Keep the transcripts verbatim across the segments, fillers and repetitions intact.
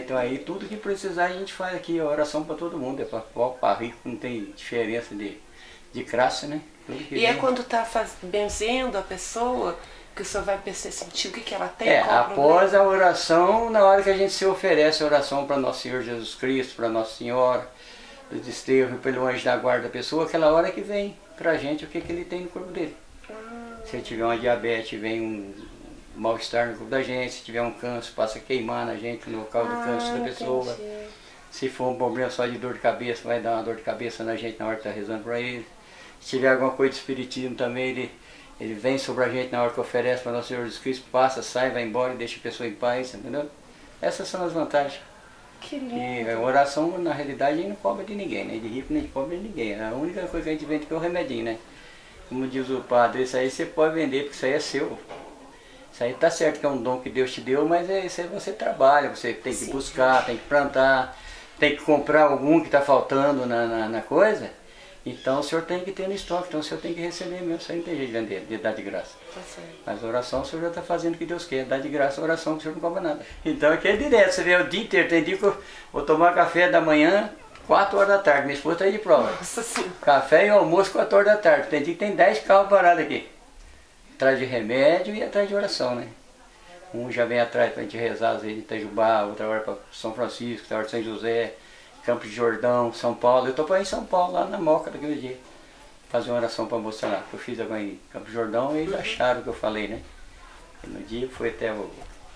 então aí tudo que precisar a gente faz aqui, a oração para todo mundo, é para pobre, para rico, não tem diferença de, de classe, né? E é quando está benzendo a pessoa que o senhor vai sentir o que, que ela tem? É, qual após a oração, na hora que a gente se oferece a oração para Nosso Senhor Jesus Cristo, para Nossa Senhora, do desterro, pelo anjo da guarda da pessoa, aquela hora que vem para a gente o que, que ele tem no corpo dele. Ah. Se ele tiver uma diabetes, vem um mal-estar no corpo da gente, se tiver um câncer, passa a queimar na gente no local do ah, câncer da pessoa. Entendi. Se for um problema só de dor de cabeça, vai dar uma dor de cabeça na gente na hora que está rezando para ele. Se tiver alguma coisa de espiritismo também, ele, ele vem sobre a gente na hora que oferece para Nosso Senhor Jesus Cristo, passa, sai, vai embora e deixa a pessoa em paz, entendeu? Essas são as vantagens. Que lindo. E a oração, na realidade, não cobra de ninguém, né? De rico nem de pobre de ninguém. A única coisa que a gente vende é o remedinho, né? Como diz o padre, isso aí você pode vender, porque isso aí é seu. Isso aí tá certo que é um dom que Deus te deu, mas é, isso aí você trabalha, você tem que Sim. buscar, tem que plantar, tem que comprar algum que está faltando na, na, na coisa. Então o senhor tem que ter no estoque, então o senhor tem que receber mesmo, isso aí não tem jeito de vender, de dar de graça. Tá certo. Mas a oração o senhor já está fazendo o que Deus quer, dar de graça a oração que o senhor não cobra nada. Então aqui é direto, você vê o dia inteiro, tem dia que eu vou tomar café da manhã, quatro horas da tarde, minha esposa está aí de prova. Nossa Senhora. Café e almoço, quatro horas da tarde, tem dia que tem dez carros parados aqui. Atrás de remédio e atrás de oração, né? Um já vem atrás para a gente rezar, às vezes em Itajubá, outra hora para São Francisco, outra hora para São José, Campos de Jordão, São Paulo. Eu estou para ir em São Paulo, lá na Moca daquele dia. Fazer uma oração para mostrar lá. Eu fiz agora em Campos de Jordão e eles acharam o que eu falei, né? E no dia foi até o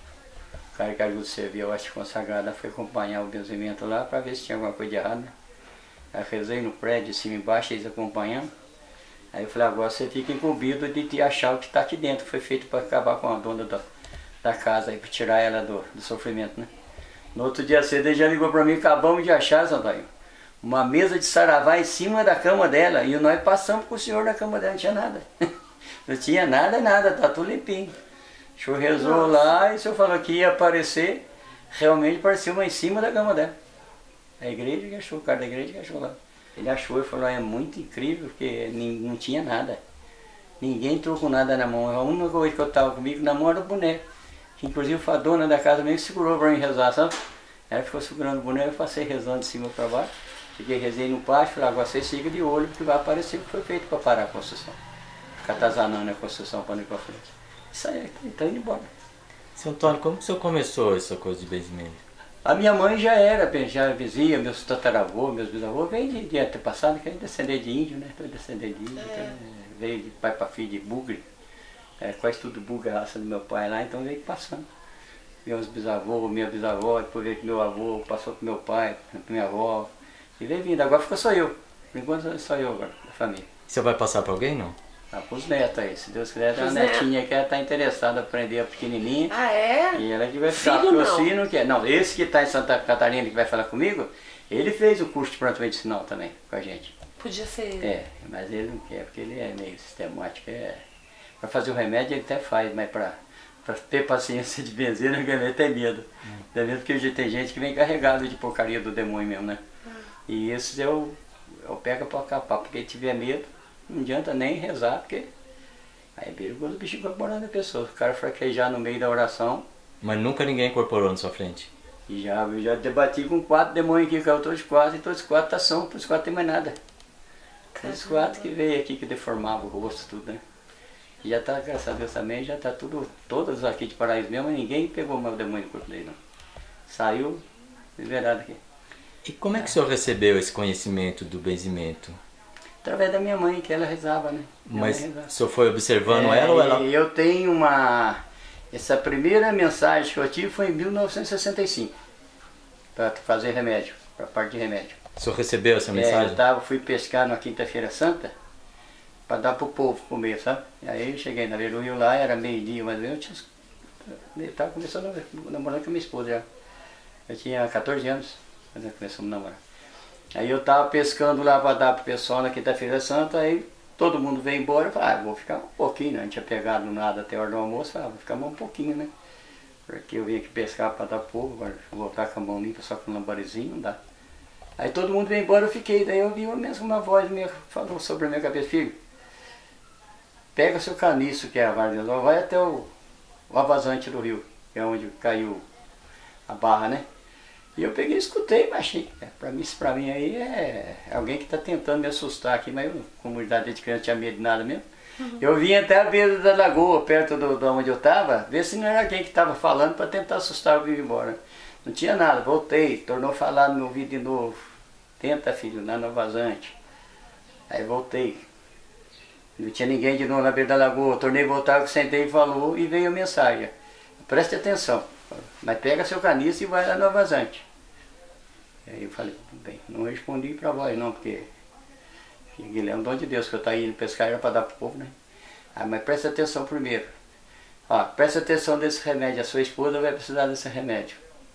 cara que ajuda a servir, eu acho consagrada, foi acompanhar o benzimento lá para ver se tinha alguma coisa de errado, né? Aí rezei no prédio, de cima e embaixo, eles acompanhando. Aí eu falei, agora você fica incumbido de te achar o que está aqui dentro. Foi feito para acabar com a dona da, da casa, para tirar ela do, do sofrimento, né? No outro dia cedo ele já ligou para mim, acabamos de achar, Santaio, uma mesa de saravá em cima da cama dela. E nós passamos com o senhor na cama dela, não tinha nada. Não tinha nada, nada, tá tudo limpinho. O senhor rezou Nossa. Lá e o senhor falou que ia aparecer, realmente apareceu uma em cima da cama dela. A igreja que achou, o cara da igreja que achou lá. Ele achou e falou, é muito incrível, porque não tinha nada. Ninguém entrou com nada na mão. A única coisa que eu estava comigo na mão era o boneco. Que inclusive foi a dona da casa mesmo que segurou para mim rezar, sabe? Ela ficou segurando o boneco, eu passei rezando de cima para baixo. Fiquei, rezei no pátio, falei, agora você siga de olho, porque vai aparecer o que foi feito para parar a construção. Ficar atazanando a construção para ir para frente. Isso aí, está indo embora. Seu Antônio, como que o senhor começou essa coisa de benzimento? A minha mãe já era, já vizia, meus tataravôs, meus bisavôs, veio de, de antepassado, que é descender de índio, né? Tô descender de índio, é. Então, veio de pai para filho de bugre, é, quase tudo bugre, a raça do meu pai lá, então veio passando. Meus bisavôs, minha bisavó, depois veio com meu avô, passou com meu pai, com minha avó, e veio vindo. Agora ficou só eu, por enquanto só eu agora, da família. Você vai passar para alguém, não? Ah, pros netos aí, se Deus quiser, tem uma netinha que ela está interessada em aprender a pequenininha. Ah, é? E ela que vai ficar, Filho, porque o não. filho não quer. Não, esse que está em Santa Catarina, que vai falar comigo, ele fez o curso de planto medicinal também, com a gente. Podia ser. É, mas ele não quer, porque ele é meio sistemático. É... Para fazer o remédio ele até faz, mas para ter paciência de benzer, ele tem medo. Hum. Tem medo porque tem gente que vem carregado de porcaria do demônio mesmo, né? Hum. E esses eu, eu pego para capar, porque ele tiver medo, não adianta nem rezar, porque aí é perigoso o bicho incorporando a pessoa. O cara fraquejar no meio da oração. Mas nunca ninguém incorporou na sua frente? E já, eu já debati com quatro demônios aqui, caiu todos quatro, e todos os quatro tá são, todos os quatro tem mais nada. Todos os quatro que veio aqui, que deformava o rosto, tudo, né? E já tá, graças a Deus também, já tá tudo, todos aqui de Paraíso mesmo, mas ninguém pegou o meu demônio no corpo dele, não. Saiu liberado aqui. E como é que o senhor recebeu esse conhecimento do benzimento? Através da minha mãe, que ela rezava, né? Minha Mas rezava. o senhor foi observando é, ela ou ela? Eu tenho uma... Essa primeira mensagem que eu tive foi em mil novecentos e sessenta e cinco. Para fazer remédio, para parte de remédio. O senhor recebeu essa É, mensagem? eu tava, fui pescar na Quinta-feira Santa, para dar para o povo comer, sabe? E aí eu cheguei na beira do rio lá, era meio-dia, mas eu tinha... Eu estava começando a namorar com a minha esposa já. Eu tinha quatorze anos, quando nós começamos a namorar. Aí eu estava pescando lá para dar para o pessoal na Quinta-feira Santa, aí todo mundo veio embora, eu falei, ah, vou ficar um pouquinho, né? Não tinha pegado nada até a hora do almoço, falei, ah, vou ficar mais um pouquinho, né? Porque eu vim aqui pescar para dar povo, agora voltar com a mão limpa só com um lambarezinho, não dá. Aí todo mundo veio embora, eu fiquei, daí eu vi mesmo uma voz minha, falou sobre a minha cabeça, filho, pega seu caniço, que é a vara de Deus, vai até o, o avazante do rio, que é onde caiu a barra, né? E eu peguei e escutei, mas achei, para mim, isso para mim aí é alguém que está tentando me assustar aqui, mas eu, como idade de criança, não tinha medo de nada mesmo. Uhum. Eu vim até a beira da lagoa, perto do, do onde eu estava, ver se não era alguém que estava falando para tentar assustar eu vir embora. Não tinha nada, voltei, tornou a falar no meu ouvido de novo. Tenta, filho, lá no vazante. Aí voltei. Não tinha ninguém de novo na beira da lagoa, tornei a voltar, sentei e falou, e veio a mensagem. Preste atenção, mas pega seu caniço e vai lá no vazante. Aí eu falei, bem, não respondi para a voz não, porque Guilherme, dom de Deus, que eu estava indo pescar era para dar para o povo, né? Ah, mas presta atenção primeiro. Ó, presta atenção desse remédio, a sua esposa vai precisar desse remédio.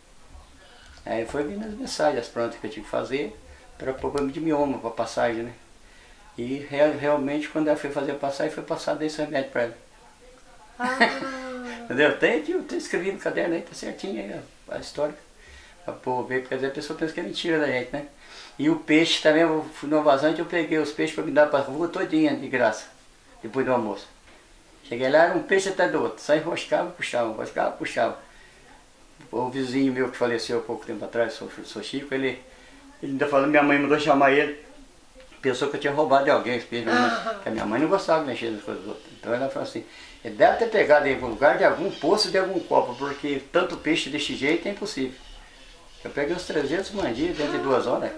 Aí foi vindo as mensagens, as plantas que eu tinha que fazer para problema de mioma, para passagem, né? E real, realmente quando ela foi fazer a passagem, foi passar desse remédio para ela. Ah. Entendeu? Tem aqui, eu tenho escrevido no caderno aí, tá certinho aí a, a história. Para o povo ver, porque às vezes a pessoa pensa que é mentira da gente, né? E o peixe também, eu fui no vazante, eu peguei os peixes para me dar para a rua todinha de graça, depois do almoço. Cheguei lá, era um peixe até do outro, só enroscava, puxava, enroscava, puxava. O vizinho meu que faleceu há pouco tempo atrás, o seu Chico, ele, ele ainda falou, minha mãe mandou chamar ele, pensou que eu tinha roubado de alguém esse peixe, porque a minha mãe não gostava de mexer nas coisas dos outros. Então ela falou assim, ele deve ter pegado em algum lugar de algum poço, de algum copo, porque tanto peixe desse jeito é impossível. Eu peguei uns trezentos mandinhos dentro de duas horas.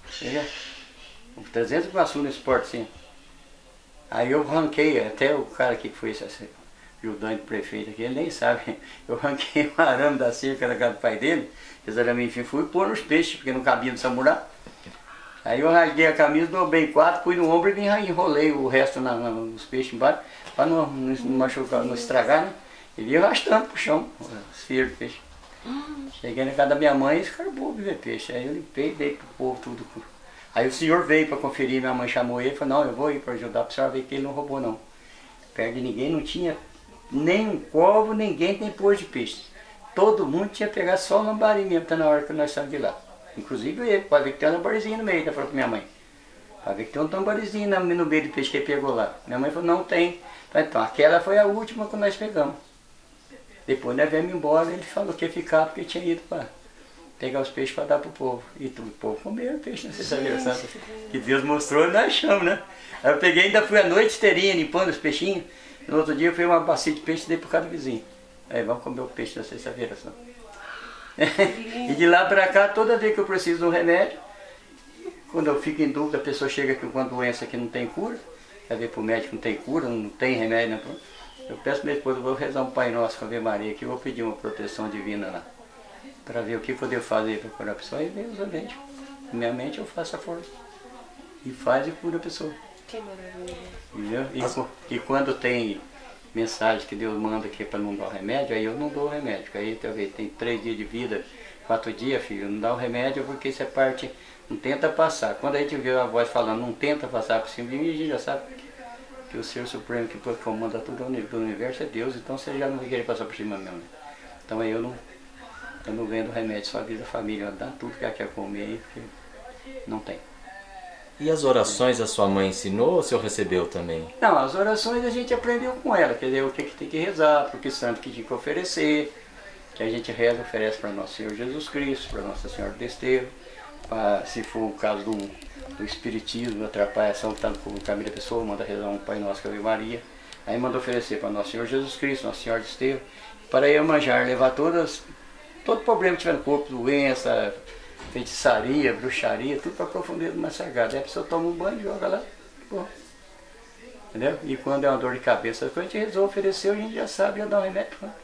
Uns trezentos guaçu nesse porto, sim. Aí eu ranquei, até o cara que foi esse ajudante do prefeito aqui, ele nem sabe. Eu ranquei o arame da cerca da casa do pai dele, exatamente, enfim, fui pôr nos peixes, porque não cabia no samurá. Aí eu rasguei a camisa, dobrei quatro, pus no ombro e enrolei o resto na, na, nos peixes embaixo, para não, não, não machucar, não estragar, né? Ele ia arrastando pro chão, os fios de peixe. Cheguei na casa da minha mãe e ficaram bobos de ver peixe. Aí eu limpei, dei pro povo tudo. Aí o senhor veio para conferir, minha mãe chamou ele e falou, não, eu vou ir para ajudar para a senhora ver que ele não roubou não. Perto de ninguém, não tinha nem um covo, ninguém tem pôr de peixe. Todo mundo tinha pegado só o lambari mesmo, tá na hora que nós saímos de lá. Inclusive ele, pode ver que tem um lambarizinho no meio, tá falando pra minha mãe. Pode ver que tem um lambarizinho no meio do peixe que ele pegou lá. Minha mãe falou, não tem. Então aquela foi a última que nós pegamos. Depois nós viemos embora, ele falou que ia ficar porque tinha ido para pegar os peixes para dar para o povo. E tudo, o povo comeu peixe na sexta-feira, que Deus mostrou e nós achamos, né? Aí eu peguei, ainda fui a noite inteirinha limpando os peixinhos. No outro dia eu fui uma bacia de peixe e dei para cada vizinho. Aí vamos comer o peixe na sexta-feira só. E de lá para cá, toda vez que eu preciso de um remédio, quando eu fico em dúvida, a pessoa chega aqui com uma doença que não tem cura, quer ver para o médico não tem cura, não tem remédio, né? Eu peço para minha esposa, eu vou rezar um Pai Nosso com a Ave Maria, que eu vou pedir uma proteção divina lá, para ver o que eu devo fazer para curar a pessoa, e Deus a mente. Minha mente eu faço a força. E faz e cura a pessoa. Que maravilha. Entendeu? E, e quando tem mensagem que Deus manda aqui para não dar o remédio, aí eu não dou o remédio. Aí talvez tem três dias de vida, quatro dias, filho, não dá o remédio porque essa parte não tenta passar. Quando a gente vê a voz falando, não tenta passar por cima de mim, a gente já sabe que o Ser Supremo que comanda tudo o universo é Deus, então você já não vai querer passar por cima mesmo. Né? Então aí eu não, eu não vendo remédio, só avisa a família, dá tudo que ela quer comer aí, porque não tem. E as orações a sua mãe ensinou ou o senhor recebeu também? Não, as orações a gente aprendeu com ela, quer dizer, o que, que tem que rezar, porque santo que tinha que oferecer, que a gente reza, oferece para Nosso Senhor Jesus Cristo, para Nossa Senhora do Desterro, para, se for o caso do, do espiritismo, atrapalhação que está no caminho da pessoa, manda rezar um Pai Nosso com a Ave Maria, aí manda oferecer para Nosso Senhor Jesus Cristo, Nossa Senhora do Desterro, para Iemanjá levar todas, todo problema que tiver no corpo, doença, feitiçaria, bruxaria, tudo para a profundeza mais sagrada. Aí a pessoa toma um banho e joga lá, bom. Entendeu? E quando é uma dor de cabeça, quando a gente resolve oferecer, a gente já sabe, já dá um remédio. Né?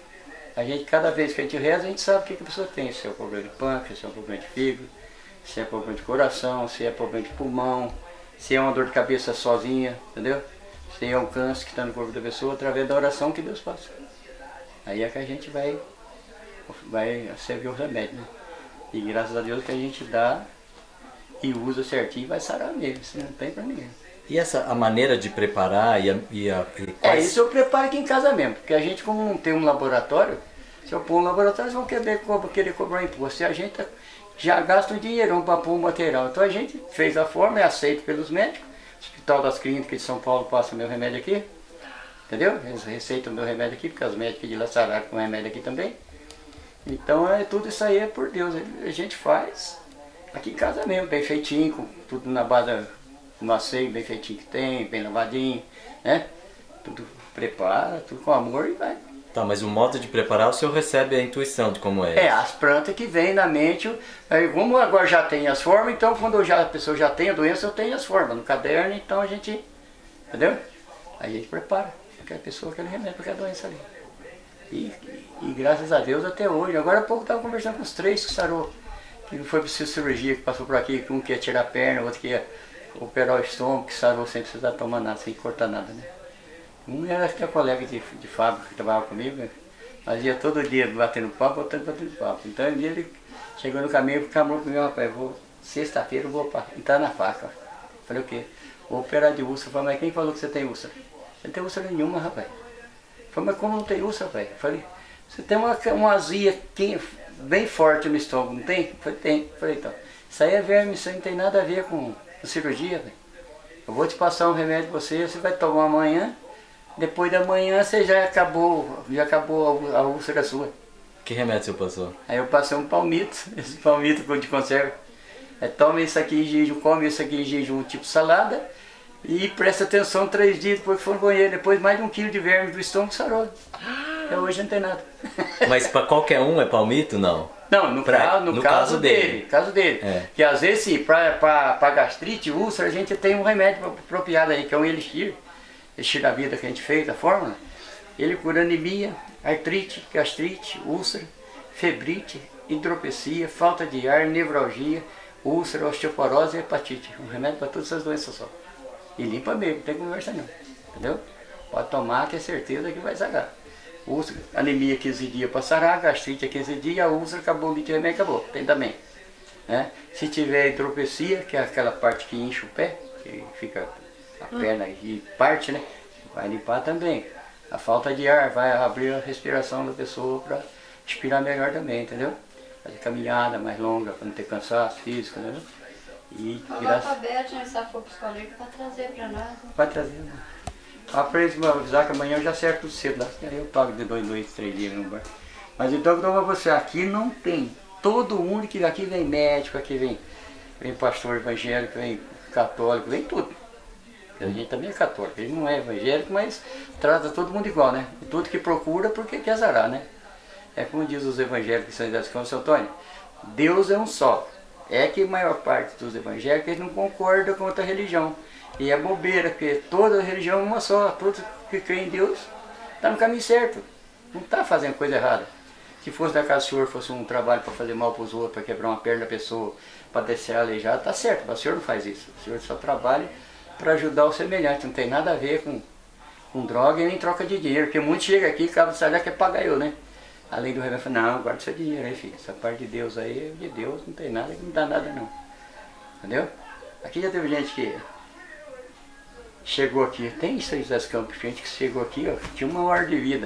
A gente, cada vez que a gente reza, a gente sabe o que, que a pessoa tem, se é um problema de pâncreas, se é um problema de fígado, se é problema de coração, se é problema de pulmão, se é uma dor de cabeça sozinha, entendeu? Se é um câncer que está no corpo da pessoa, através da oração que Deus passa. Aí é que a gente vai, vai servir o remédio, né? E graças a Deus que a gente dá e usa certinho, vai sarar mesmo, isso não tem pra ninguém. E essa a maneira de preparar e a... E a e quais... É, isso eu preparo aqui em casa mesmo, porque a gente, como não tem um laboratório, se eu pôr um laboratório, eles vão querer, querer cobrar imposto. E a gente já gasta um dinheirão para pôr o material. Então a gente fez a forma, é aceito pelos médicos. O Hospital das Clínicas de São Paulo passa meu remédio aqui, entendeu? Eles receitam meu remédio aqui, porque os médicos de lá sararam com o remédio aqui também. Então é, tudo isso aí é por Deus, a gente faz aqui em casa mesmo, bem feitinho, com tudo na base do asseio, bem feitinho que tem, bem lavadinho, né? Tudo prepara, tudo com amor e vai. Tá, mas o modo de preparar o senhor recebe a intuição de como é? É, as plantas que vêm na mente, aí, como agora já tem as formas, então quando já, a pessoa já tem a doença, eu tenho as formas no caderno, então a gente, entendeu? Aí a gente prepara aquela pessoa, aquele remédio para aquela doença ali. E, e graças a Deus até hoje. Agora há pouco eu estava conversando com os três que sarou, que não foi preciso cirurgia, que passou por aqui, um que ia tirar a perna, outro que ia operar o estômago, que sarou sem precisar tomar nada, sem cortar nada, né? Um era que é colega de, de fábrica que trabalhava comigo, né? Mas ia todo dia batendo papo, voltando batendo papo. Então um dia ele chegou no caminho e falou comigo, rapaz, vou, sexta-feira eu vou entrar na faca. Falei, o quê? Vou operar de úlcera. Falei, mas quem falou que você tem úlcera? Não tem úlcera nenhuma, rapaz. Falei, mas como não tem úlcera, rapaz? Falei, você tem uma, uma azia bem forte no estômago, não tem? Falei, tem. Falei, então, isso aí é verme, isso aí não tem nada a ver com, com cirurgia, velho. Eu vou te passar um remédio pra você, você vai tomar amanhã. Depois da manhã você já acabou, já acabou a úlcera sua. Que remédio você passou? Aí eu passei um palmito, esse palmito de conserva. É, toma isso aqui em jejum, come isso aqui em jejum, tipo salada, e presta atenção três dias depois que for no banheiro. Depois mais de um quilo de verme do estômago sarou. Até hoje não tem nada. Mas para qualquer um é palmito, não? Não, no, pra, caso, no, no caso, caso dele, dele. caso dele. É. Que às vezes, para gastrite, úlcera, a gente tem um remédio apropriado aí, que é um elixir. Elixir da vida que a gente fez, a fórmula. Ele cura anemia, artrite, gastrite, úlcera, febrite, hidropecia, falta de ar, nevralgia, úlcera, osteoporose e hepatite. Um remédio para todas essas doenças só. E limpa mesmo, não tem conversa não. Entendeu? Pode tomar, que é certeza que vai sarar. Úlcera, anemia quinze dias para sarar, gastrite quinze dias, a úlcera acabou, o litro remédio acabou. Tem também. Né? Se tiver hidropecia, que é aquela parte que enche o pé, que fica a perna e parte, né? Vai limpar também. A falta de ar vai abrir a respiração da pessoa para respirar melhor também, entendeu? Fazer caminhada mais longa para não ter cansaço físico, né? E graças a Beth, essa for psicológica, para trazer para nós. Vai trazer, né? Aprende para avisar que amanhã eu já acerto tudo cedo lá. Aí eu pago de dois, dois, três dias no bar. Mas então eu dou para você, aqui não tem. Todo mundo que aqui vem médico, aqui vem, vem pastor evangélico, vem católico, vem tudo. A gente também é católico, ele não é evangélico, mas trata todo mundo igual, né? E tudo que procura porque quer zarar, né? É como diz os evangélicos de São José dos Campos, Seu Antônio, Deus é um só. É que a maior parte dos evangélicos eles não concordam com outra religião. E é bobeira, porque toda religião é uma só, todos que creem em Deus está no caminho certo, não está fazendo coisa errada. Se fosse da casa do senhor, fosse um trabalho para fazer mal para os outros, para quebrar uma perna da pessoa, para descer aleijado, está certo, mas o senhor não faz isso. O senhor só trabalha para ajudar o semelhante, não tem nada a ver com, com droga e nem troca de dinheiro, porque muitos chegam aqui e acabam de sair lá quer pagar eu, né? Além do remédio, não, guarda seu dinheiro aí, filho, essa parte de Deus aí é de Deus, não tem nada que não dá nada não, entendeu? Aqui já teve gente que chegou aqui, tem isso aí das Campos, gente que chegou aqui, ó, tinha uma hora de vida,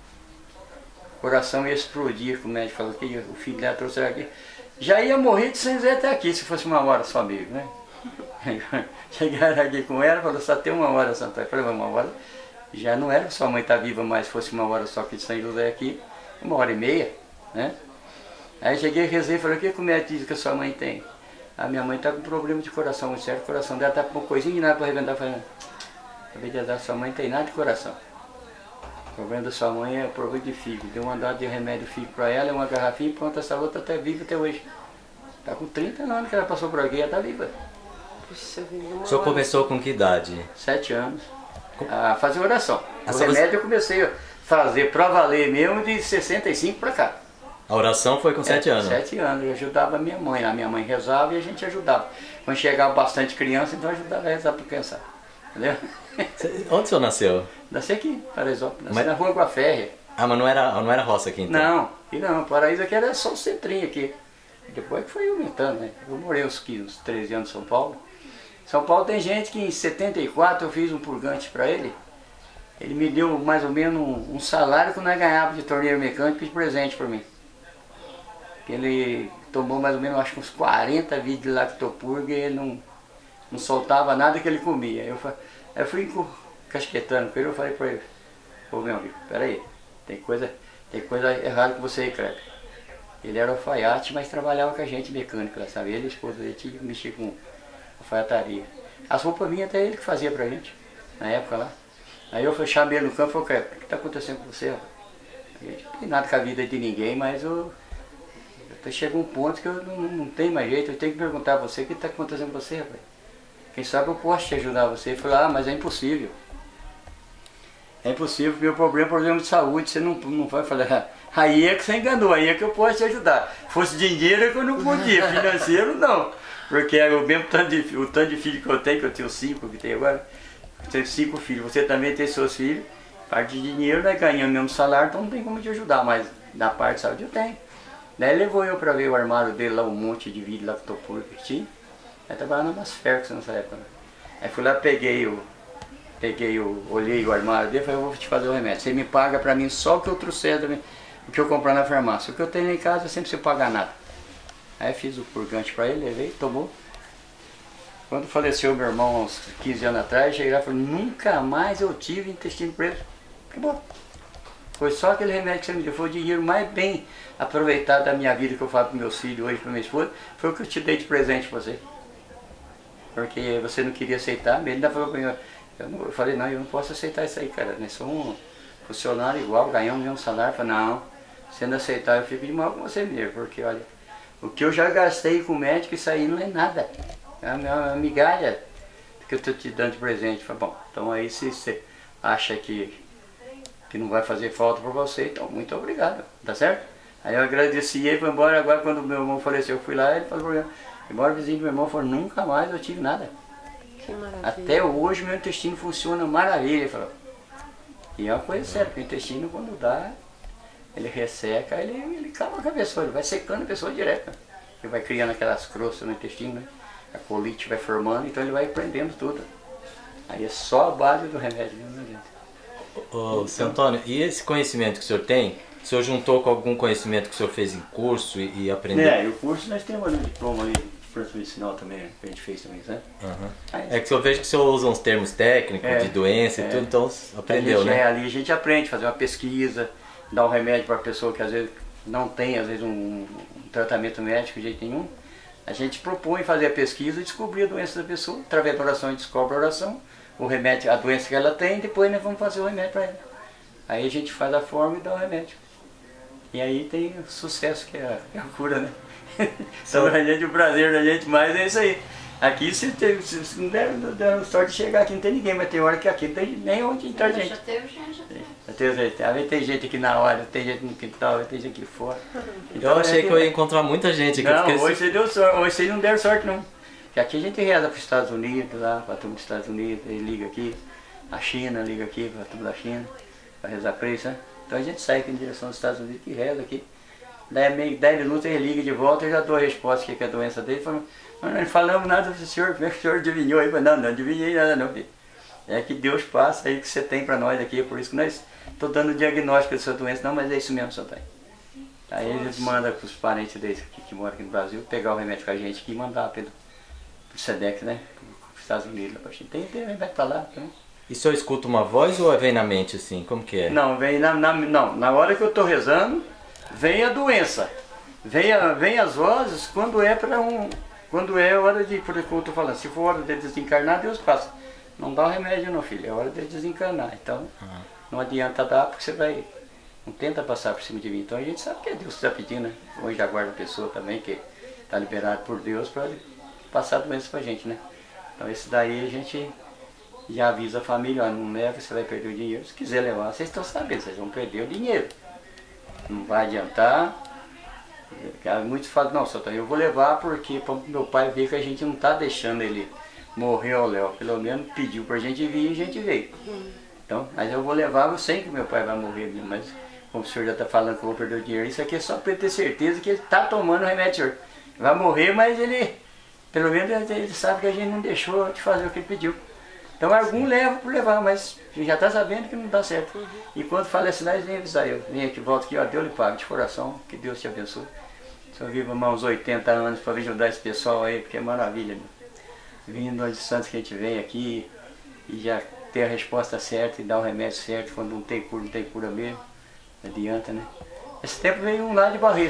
o coração ia explodir, como o médico falou que o filho dela trouxe ela aqui, já ia morrer de São José até aqui, se fosse uma hora só mesmo, né? Chegaram aqui com ela, falou, só tem uma hora, Santo Antônio. Eu falei, uma hora, já não era sua mãe estar tá viva, mas fosse uma hora só aqui de São José aqui, uma hora e meia, né? Aí cheguei, rezei, falei, o que o médico diz que a sua mãe tem? A minha mãe está com problema de coração, muito sério, o coração dela está com uma coisinha de nada para arrebentar, falando, acabei de dar, sua mãe não tem nada de coração. O problema da sua mãe é o problema de fígado, deu uma dose de remédio fígado para ela, uma garrafinha, pronto, essa outra está viva até hoje. Está com trinta anos que ela passou por aqui, ela está viva. Puxa, o senhor começou com que idade? Sete anos. A fazer oração. A o remédio eu comecei a fazer para valer mesmo de sessenta e cinco para cá. A oração foi com sete é, anos? Sete anos. Eu ajudava a minha mãe. A minha mãe rezava e a gente ajudava. Quando chegava bastante criança, então eu ajudava a rezar para criança. Entendeu? Onde o senhor nasceu? Nasci aqui, Paraisópolis. Nasci mas... na rua Guaférrea. Ah, mas não era, não era roça aqui então? Não, aqui não. Paraíso aqui era só o centrinho aqui. Depois que foi aumentando, né? Eu morei uns, uns treze anos em São Paulo. São Paulo tem gente que em setenta e quatro eu fiz um purgante para ele. Ele me deu mais ou menos um, um salário que nós ganhávamos de torneiro mecânico de presente para mim. Ele tomou mais ou menos, acho que uns quarenta vidros de lactopurga e ele não, não soltava nada que ele comia. Eu, eu fui casquetando com ele, eu falei para ele, ô meu amigo, peraí, tem coisa, tem coisa errada com você aí, Kleber. Ele era alfaiate, mas trabalhava com a gente mecânico, lá, sabe? Ele e a esposa dele tinha que mexer com alfaiataria. As roupas minhas até ele que fazia pra gente, na época lá. Aí eu chamei ele no campo e falei, o que está acontecendo com você? Não tem nada com a vida de ninguém, mas eu, eu chega um ponto que eu não, não tenho mais jeito, eu tenho que perguntar a você o que está acontecendo com você, rapaz. Quem sabe eu posso te ajudar você. Ele falou, ah, mas é impossível. É impossível, meu problema é problema de saúde, você não, não vai falar. Aí é que você enganou, aí é que eu posso te ajudar. Fosse dinheiro é que eu não podia, financeiro não. Porque é o mesmo tanto de, o tanto de filho que eu tenho, que eu tenho cinco que tenho agora, eu tenho cinco filhos, você também tem seus filhos, parte de dinheiro nós ganhamos o mesmo salário, então não tem como te ajudar, mas na parte de saúde eu tenho. Daí levou eu para ver o armário dele lá, um monte de vidro lá que topou que tinha. Aí trabalhava nas Ferx nessa época. Aí fui lá, peguei o. Peguei o. Olhei o armário dele e falei, eu vou te fazer o remédio. Você me paga pra mim só o que eu trouxer, o que eu comprar na farmácia. O que eu tenho em casa eu sempre sem pagar nada. Aí fiz o purgante pra ele, levei, tomou. Quando faleceu meu irmão uns quinze anos atrás, cheguei lá e falei, nunca mais eu tive intestino preso. Acabou. Foi só aquele remédio que você me deu, foi o dinheiro mais bem aproveitado da minha vida que eu falo para meus filhos hoje, para minha esposa, foi o que eu te dei de presente para você. Porque você não queria aceitar, ele ainda falou para mim, eu, não, eu falei, não, eu não posso aceitar isso aí, cara, nós somos um funcionário igual, ganhamos o mesmo salário. Eu falei, não, se não aceitar eu fico de mal com você mesmo, porque olha, o que eu já gastei com o médico, isso aí não é nada, é uma migalha que eu estou te dando de presente. Eu falei, bom, então aí se você acha que que não vai fazer falta para você, então muito obrigado, tá certo? Aí eu agradeci ele, foi embora. Agora quando meu irmão faleceu, eu fui lá, ele falou, embora o vizinho do meu irmão falou, nunca mais eu tive nada. Que maravilha. Até hoje meu intestino funciona maravilha, ele falou. E é uma coisa séria, porque o intestino quando dá, ele resseca, ele, ele acaba com a pessoa, ele vai secando a pessoa direto. Ele vai criando aquelas crostas no intestino, né? A colite vai formando, então ele vai prendendo tudo. Aí é só a base do remédio, né, gente? Ô, seu Antônio, e esse conhecimento que o senhor tem, o senhor juntou com algum conhecimento que o senhor fez em curso e, e aprendeu? É, e o curso nós temos ali um diploma ali, curso medicinal também, que a gente fez também, né? Uhum. É que eu vejo que o senhor usa uns termos técnicos é, de doença é, e tudo, então aprendeu, a gente, né? É, ali a gente aprende, fazer uma pesquisa, dar um remédio para a pessoa que às vezes não tem, às vezes, um, um tratamento médico de jeito nenhum. A gente propõe fazer a pesquisa e descobrir a doença da pessoa, através da oração a gente descobre a oração, o remédio, a doença que ela tem, e depois nós vamos fazer o remédio para ela. Aí a gente faz a forma e dá o remédio. E aí tem o sucesso, que é a, que é a cura, né? Então a gente, o prazer da gente mais é isso aí. Aqui se, tem, se, se não der, der sorte de chegar aqui, não tem ninguém, mas tem hora que aqui não tem nem onde entrar gente. Já teve gente, já teve. Já teve gente. Às vezes tem gente aqui na hora, tem gente no quintal, tem gente aqui fora. Então, eu achei é que, que eu ia encontrar muita gente aqui. Não, porque hoje esse... você deu sorte, hoje vocês não deram sorte não. Porque aqui a gente reza para os Estados Unidos, lá, para a turma dos Estados Unidos, ele liga aqui, a China liga aqui, para a turma da China, para rezar para isso, né? Então a gente sai aqui em direção aos Estados Unidos e reza aqui. Daí dez minutos ele liga de volta e já dou a resposta que é a doença dele. Fala, mas não falamos nada do senhor, como é que o senhor adivinhou aí? Não, não adivinhei nada não, filho. É que Deus passa aí que você tem para nós aqui, é por isso que nós estou dando o diagnóstico da sua doença. Não, mas é isso mesmo, senhor tem. Aí eles mandam para os parentes deles que, que moram aqui no Brasil pegar o remédio com a gente aqui e mandar pelo SEDEX, né? Para os Estados Unidos. Tem, tem remédio para lá também. E o senhor escuta uma voz ou vem na mente assim? Como que é? Não, vem na, na, não, na hora que eu estou rezando, vem a doença. Vem, a, vem as vozes quando é para um. Quando é hora de. Por exemplo, eu estou falando, se for hora de desencarnar, Deus passa. Não dá o remédio não, filho, é hora de desencarnar. Então, uhum. Não adianta dar porque você vai. Não tenta passar por cima de mim. Então a gente sabe que é Deus que está pedindo, né? Hoje já guarda a pessoa também, que está liberado por Deus para passar a doença para a gente, né? Então esse daí a gente já avisa a família, ó, não leva, você vai perder o dinheiro. Se quiser levar, vocês estão sabendo, vocês vão perder o dinheiro. Não vai adiantar. Muitos falam, não, senhor, eu vou levar porque para meu pai ver que a gente não está deixando ele morrer ao léu. Pelo menos pediu para a gente vir e a gente veio. Então, mas eu vou levar, eu sei que meu pai vai morrer, mas como o senhor já está falando que eu vou perder o dinheiro, isso aqui é só para ter certeza que ele está tomando o remédio, senhor. Vai morrer, mas ele, pelo menos ele sabe que a gente não deixou de fazer o que ele pediu. Então algum leva por levar, mas já está sabendo que não dá certo. Uhum. E quando falece lá, eles vêm avisar eu. Vem aqui, volta aqui, ó, Deus lhe pague de coração, que Deus te abençoe. Se eu vivo mais uns oitenta anos para ajudar esse pessoal aí, porque é maravilha, meu. Vindo de Santos que a gente vem aqui e já ter a resposta certa e dar o remédio certo, quando não tem cura, não tem cura mesmo. Não adianta, né? Esse tempo veio um lá de Barreto.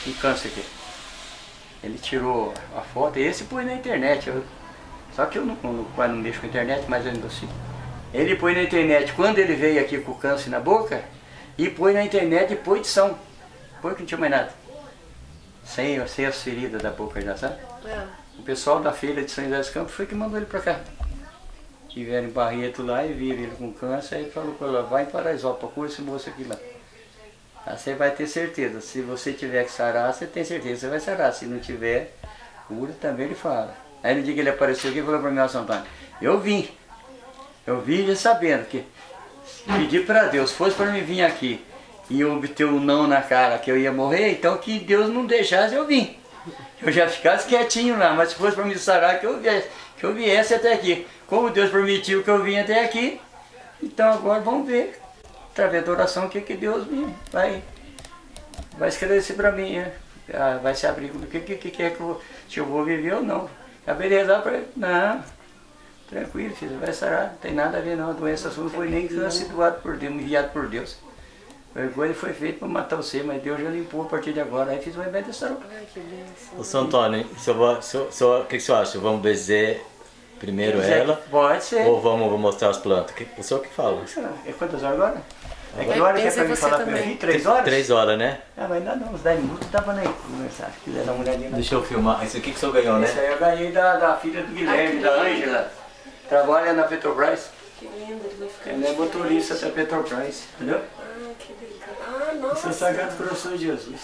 um câncer aqui. Ele tirou a foto e esse pôs na internet. Eu, só que eu não, não, não mexo com a internet, mas eu ainda assim. Ele pôs na internet quando ele veio aqui com o câncer na boca e pôs na internet depois de São. Depois que não tinha mais nada. Sem, sem as feridas da boca já, sabe? É. O pessoal da feira de São José dos Campos foi que mandou ele pra cá. Tiveram em Barreto lá e viram ele com câncer e falou pra ela, vai em Paraisópolis, procura esse moço aqui lá. Aí você vai ter certeza, se você tiver que sarar, você tem certeza, você vai sarar. Se não tiver, cura também ele fala. Aí no dia que ele apareceu aqui, ele falou pra mim, ó, São Antônio, eu vim. Eu vim já sabendo que pedi pra Deus, se fosse pra mim vir aqui e eu obter um não na cara que eu ia morrer, então que Deus não deixasse eu vim. Eu já ficasse quietinho lá, mas se fosse para me sarar que eu viesse, que eu viesse até aqui. Como Deus permitiu que eu vim até aqui, então agora vamos ver, através da oração, o que, que Deus me vai, vai esclarecer para mim, né? Vai se abrir, o que, que, que é que eu, se eu vou viver ou não. Acabei de rezar para ele, não, tranquilo, filho, vai sarar, não tem nada a ver não, a doença sua não foi nem situada por Deus, enviado por Deus. A coisa foi feita para matar você, mas Deus já limpou a partir de agora. Aí fiz o remédio e sarou. Ai, que bênção. Ô, São Antônio, o senhor, senhor, senhor, o que, que o senhor acha? Vamos benzer primeiro Quiser, ela? pode ser. Ou vamos, vamos mostrar as plantas? Que- O senhor que fala? É quantas horas agora? É que Vai, hora que é pensa para mim você falar para também. mim? Três horas? Três horas, né? Ah, mas ainda não, uns dez minutos dá para nem conversar. Se quiser dar uma olhadinha lá. Deixa eu filmar. Esse aqui que o senhor ganhou, Esse né? aí eu ganhei da, da filha do Guilherme, que da lindo. Ângela. Trabalha na Petrobras. Que lindo, ele vai ficar. Ela é motorista da Petrobras, entendeu? Ah, que legal. Ah, Isso é nossa. Sagrado Coração de Jesus.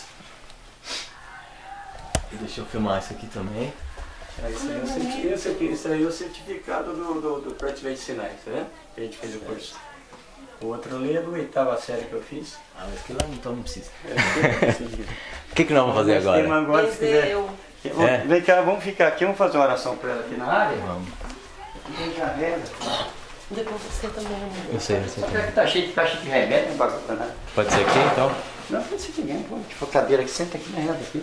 E deixa eu filmar isso aqui também. É, isso, aí é o certi- esse aqui, isso aí é o certificado do, do, do Praticante de Sinais, tá vendo? Que a gente fez o curso. O outro ali é do oitava série que eu fiz. Ah, mas que lá então não precisa. É, assim, O que, que nós vamos fazer Nós temos agora? agora, se quiser. Eu. Vamos- É. Vem cá, vamos ficar aqui, vamos fazer uma oração para ela aqui na área. Vamos. Aqui já reza. Depois você também, amor. Eu sei, eu sei. Só que tá cheio de caixa de remédio, não bagulho pra nada. Pode ser aqui então? Não, pode ser aqui mesmo. Vamos, tipo, a cadeira aqui, senta aqui na reza aqui.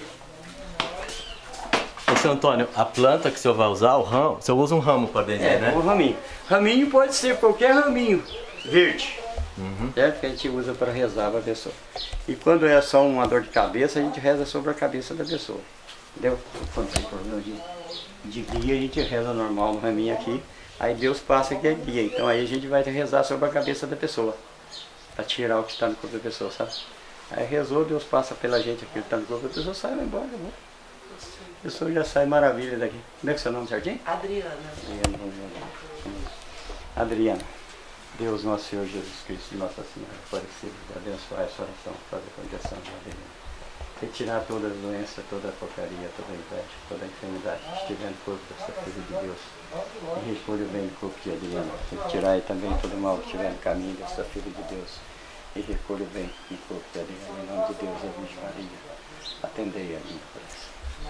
Ô, seu Antônio, a planta que o senhor vai usar, o ramo, o senhor usa um ramo para benzer, É, né? o raminho. Raminho pode ser qualquer raminho verde. Uhum. Certo? Que a gente usa para rezar para a pessoa. E quando é só uma dor de cabeça, a gente reza sobre a cabeça da pessoa. Entendeu? Quando tem problema de, de guia, a gente reza normal no raminho aqui. Aí Deus passa que é guia. Então aí a gente vai rezar sobre a cabeça da pessoa. Para tirar o que está no corpo da pessoa, sabe? Aí rezou, Deus passa pela gente aqui, o que está no corpo da pessoa, sai e vai embora. Né? A pessoa já sai maravilha daqui. Como é que é o seu nome certinho? Adriana. Adriana, vamos lá. Adriana, Deus nosso Senhor Jesus Cristo, Nossa Senhora Aparecida, abençoar essa oração, fazer a condição de Adriana. Retirar todas as doenças, toda a porcaria, toda a inveja, toda a enfermidade que estiver no corpo dessa filha de Deus. E recolhe o bem no corpo de Adriana. Retirar aí também todo o mal que estiver no caminho dessa filha de Deus. E recolhe o bem no corpo de Adriana. Em nome de Deus, a Virgem Maria, atendei a mim, coração.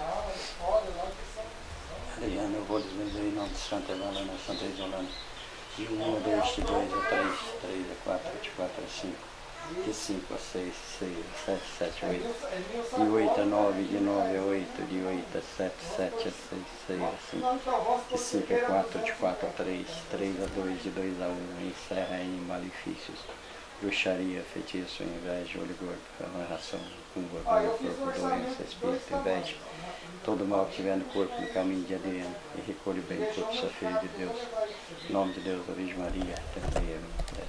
Adriana, eu vou desbenzer em nome de Santa Helena, Santa Isolana. De um a dois, de dois a três, três a quatro, de quatro a cinco, de cinco a seis, seis a sete, sete a oito, de oito a nove, de nove a oito, de oito a sete, sete a seis, seis a cinco, de cinco a quatro, de quatro a três, três a dois, de dois a um, encerra em malefícios, bruxaria, feitiço, inveja, olho gordo, amarração, curva, corpo, doença, espírito, inveja. Todo mal que estiver no corpo, no caminho de Adriana, e recolhe bem o corpo, sua filha de Deus. Em nome de Deus, a Virgem Maria, atendei a mim.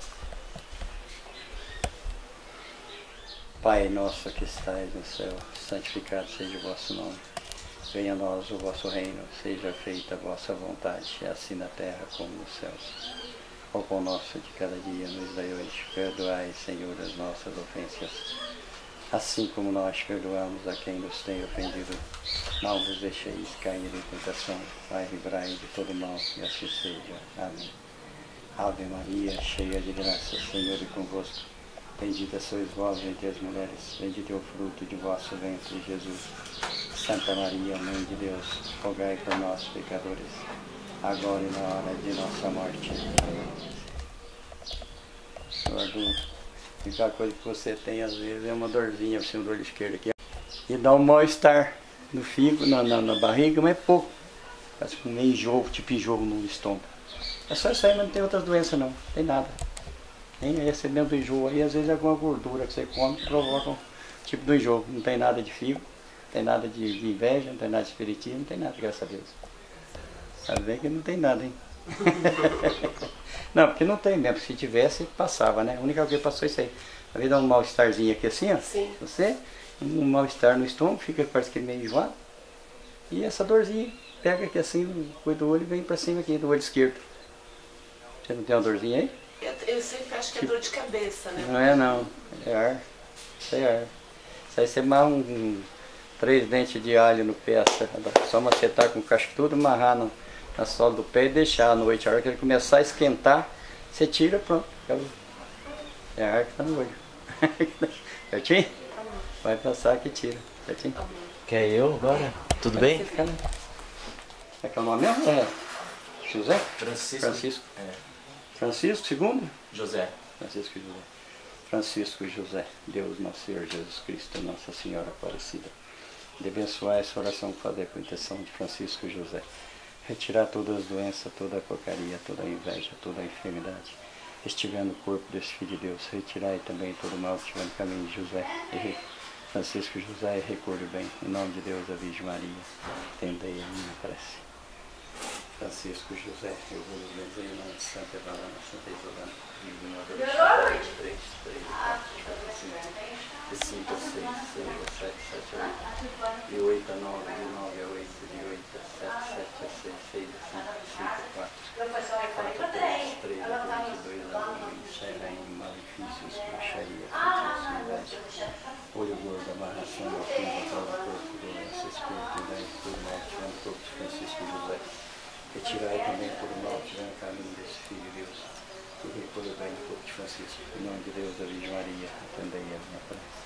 Pai nosso que estais no céu, santificado seja o vosso nome. Venha a nós o vosso reino, seja feita a vossa vontade, assim na terra como nos céus. O pão nosso de cada dia nos dai hoje, perdoai, Senhor, as nossas ofensas, assim como nós perdoamos a quem nos tem ofendido. Não vos deixeis cair em tentação, vai livrai de todo mal, e assim seja. Amém. Ave Maria, cheia de graça, o Senhor é convosco. Bendita sois vós entre as mulheres, bendito é o fruto de vosso ventre, Jesus. Santa Maria, Mãe de Deus, rogai por nós, pecadores, agora e na hora de nossa morte. Amém. Senhor, a única coisa que você tem às vezes é uma dorzinha assim, do olho esquerdo aqui. E dá um mal-estar no fígado, na, na, na barriga, mas é pouco. Parece que meio enjoo, tipo enjoo no estômago. É só isso aí, mas não tem outras doenças não, não tem nada. Nem esse mesmo enjoo aí, às vezes é alguma gordura que você come que provoca um tipo de enjoo. Não tem nada de fígado. tem nada de, de inveja, não tem nada de espiritismo, não tem nada, graças a Deus. Sabe bem que não tem nada, hein? Não, porque não tem mesmo, se tivesse, passava, né? A única coisa que passou é isso aí. A vida dá um mal-estarzinho aqui assim, ó. Sim. Você, um mal-estar no estômago, fica parece que meio enjoado. E essa dorzinha pega aqui assim, cuida do olho e vem pra cima aqui, do olho esquerdo. Você não tem uma dorzinha aí? Eu, eu sempre acho que é dor de cabeça, né? Não é não, é ar. Isso é ar. Isso aí você amarra um, um, três dentes de alho no pé, só macetar com o casco tudo, amarrar no, na sola do pé e deixar à noite. A hora que ele começar a esquentar, você tira, pronto. Acabou. É ar que tá no olho. Certinho? Vai passar que tira. Certinho? Quer eu agora? Tudo bem? É que é o nome mesmo? É José? Francisco. Francisco. É. Francisco segundo? José. Francisco José. Francisco José, Deus nosso Senhor Jesus Cristo, Nossa Senhora Aparecida. De abençoar essa oração que fazer com a intenção de Francisco José. Retirar todas as doenças, toda a porcaria, toda a inveja, toda a enfermidade. Estiver no corpo desse Filho de Deus, retirar também todo o mal que estiver no caminho de José. E Francisco José, recolhe o bem. Em nome de Deus, a Virgem Maria, atendei a minha prece. Francisco José, eu vou lhe benzer em nome de Santa Evalana, Santa Isolana, três, três, quatro, cinco, seis, seis, sete, sete, oito, de oito a nove, de nove a oito, de oito a sete, sete a seis, seis a cinco, cinco a quatro, quatro a três, três a vinte e dois a um, encerra em malefícios, bruxaria, feitiço, olho gordo, amarração, ofensa, prova, corpo, doença, espírito, velho, tudo mal, tirando o corpo de Francisco José. Retirai também todo o mal que estiver no caminho desse Filho de Deus. E recolha bem o corpo de Francisco. Em nome de Deus, da Virgem Maria, atendei a minha prece.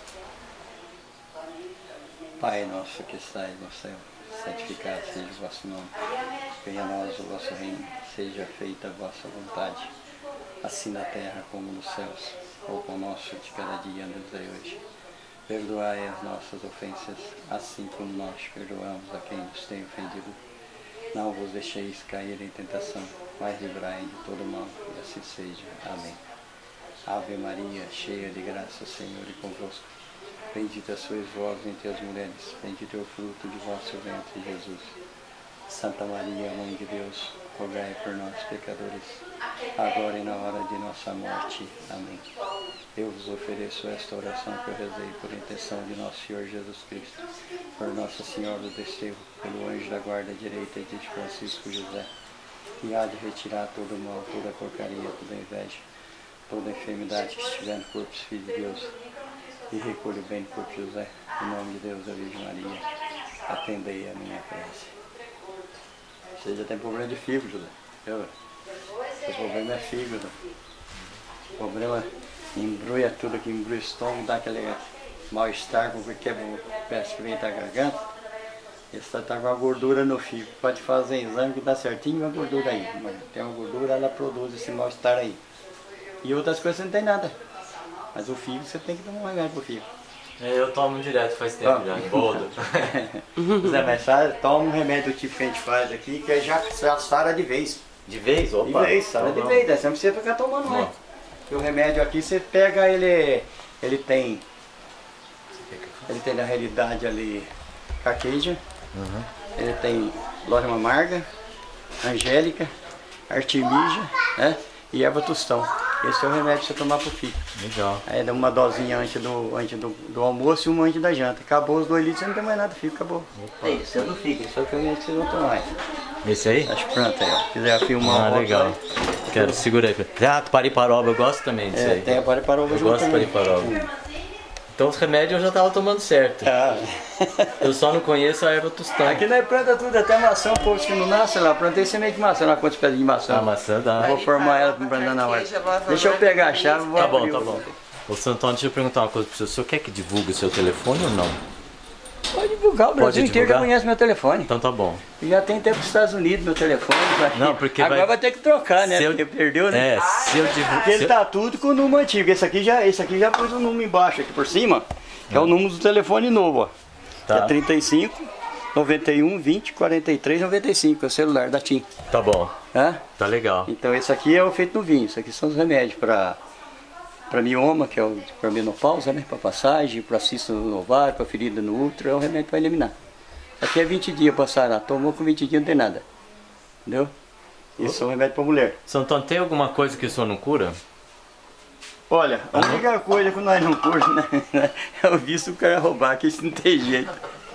Pai nosso que estais no céu, santificado seja o vosso nome. Venha a nós o vosso reino, seja feita a vossa vontade, assim na terra como nos céus. O pão nosso de cada dia nos dai hoje. Perdoai as nossas ofensas, assim como nós perdoamos a quem nos tem ofendido. Não vos deixeis cair em tentação, mas livrai de todo mal, e assim seja. Amém. Ave Maria, cheia de graça, o Senhor é convosco. Bendita sois vós entre as mulheres, bendito é o fruto de vosso ventre, Jesus. Santa Maria, Mãe de Deus, rogai por nós, pecadores, agora e na hora de nossa morte. Amém. Eu vos ofereço esta oração que eu rezei por intenção de nosso Senhor Jesus Cristo, por Nossa Senhora do Desterro, pelo anjo da guarda direita de Francisco José, que há de retirar todo o mal, toda a porcaria, toda a inveja, toda a enfermidade que estiver no corpo dos filhos de Deus, e recolhe o bem do corpo de José, em nome de Deus, a Virgem Maria, atendei a minha prece. Você já tem problema de fígado, José. Eu, o problema é fígado. O problema embrulha tudo aqui, embrulha o estômago, dá aquele mal-estar, porque quebra o peço que vem da garganta. Ele está com a gordura no fígado. Pode fazer exame que dá certinho a gordura aí. Mas tem uma gordura, ela produz esse mal-estar aí. E outras coisas você não tem nada. Mas o fígado você tem que tomar um remédio pro fígado. Eu tomo direto faz tempo ah. já, em boldo. Zé, mas sabe, toma um remédio do tipo que a gente faz aqui, que já, já sara de vez. De vez? Opa! De vez, sara de vez, você não precisa ficar tomando mais. Porque o remédio aqui você pega ele, ele tem, ele tem na realidade ali caqueja, uhum. Ele tem lógima amarga, angélica, artemisia, né? E erva tostão. Esse é o remédio pra você tomar pro fígado. Legal. Aí dá uma dosinha antes do, antes do, do almoço e uma antes da janta. Acabou os dois litros, você não tem mais nada do fígado, acabou. Opa. Esse é do fígado, esse é o remédio que vocês vão tomar. Esse aí? Acho que pronto aí, ó. Se quiser filmar. Ah, legal. Aí. Quero, segura aí. Ah, pariparoba, eu gosto também disso é, aí. Tem a pariparoba eu junto gosto de pariparoba. Hum. Então os remédios eu já tava tomando certo. Ah. Eu só não conheço a erva tostão. Aqui nós planta tudo, até maçã, o povo que não nasce lá. Plantei semente de maçã, lá quantos pedaços de maçã. A maçã dá. Vou formar ela para plantar na hora. Deixa eu pegar a chave. Tá bom, tá bom. Ô Santo Antônio, deixa eu perguntar uma coisa pro senhor. O senhor quer que divulgue o seu telefone ou não? Pode divulgar, o Brasil inteiro já conhece meu telefone. Então tá bom. E já tem até para os Estados Unidos meu telefone. Não, porque agora vai... vai ter que trocar, né? Eu... Porque perdeu, né? É, se eu divulgar... Porque ele tá tudo com o número antigo. Esse aqui já, esse aqui já pôs o número embaixo, aqui por cima. Que é o número do telefone novo, ó. Tá. É trinta e cinco, noventa e um, vinte, quarenta e três, noventa e cinco. É o celular da TIM. Tá bom. É? Tá legal. Então esse aqui é o feito no vinho. Isso aqui são os remédios para para mioma, que é para menopausa, né? Para passagem, para cisto no ovário, para ferida no útero, é um remédio para eliminar. Aqui é vinte dias para sarar, tomou com vinte dias não tem nada. Entendeu? Isso é um remédio para mulher. Seu Antônio, tem alguma coisa que o senhor não cura? Olha, a única coisa que nós não curamos, né, é o vício do cara roubar, que isso não tem jeito.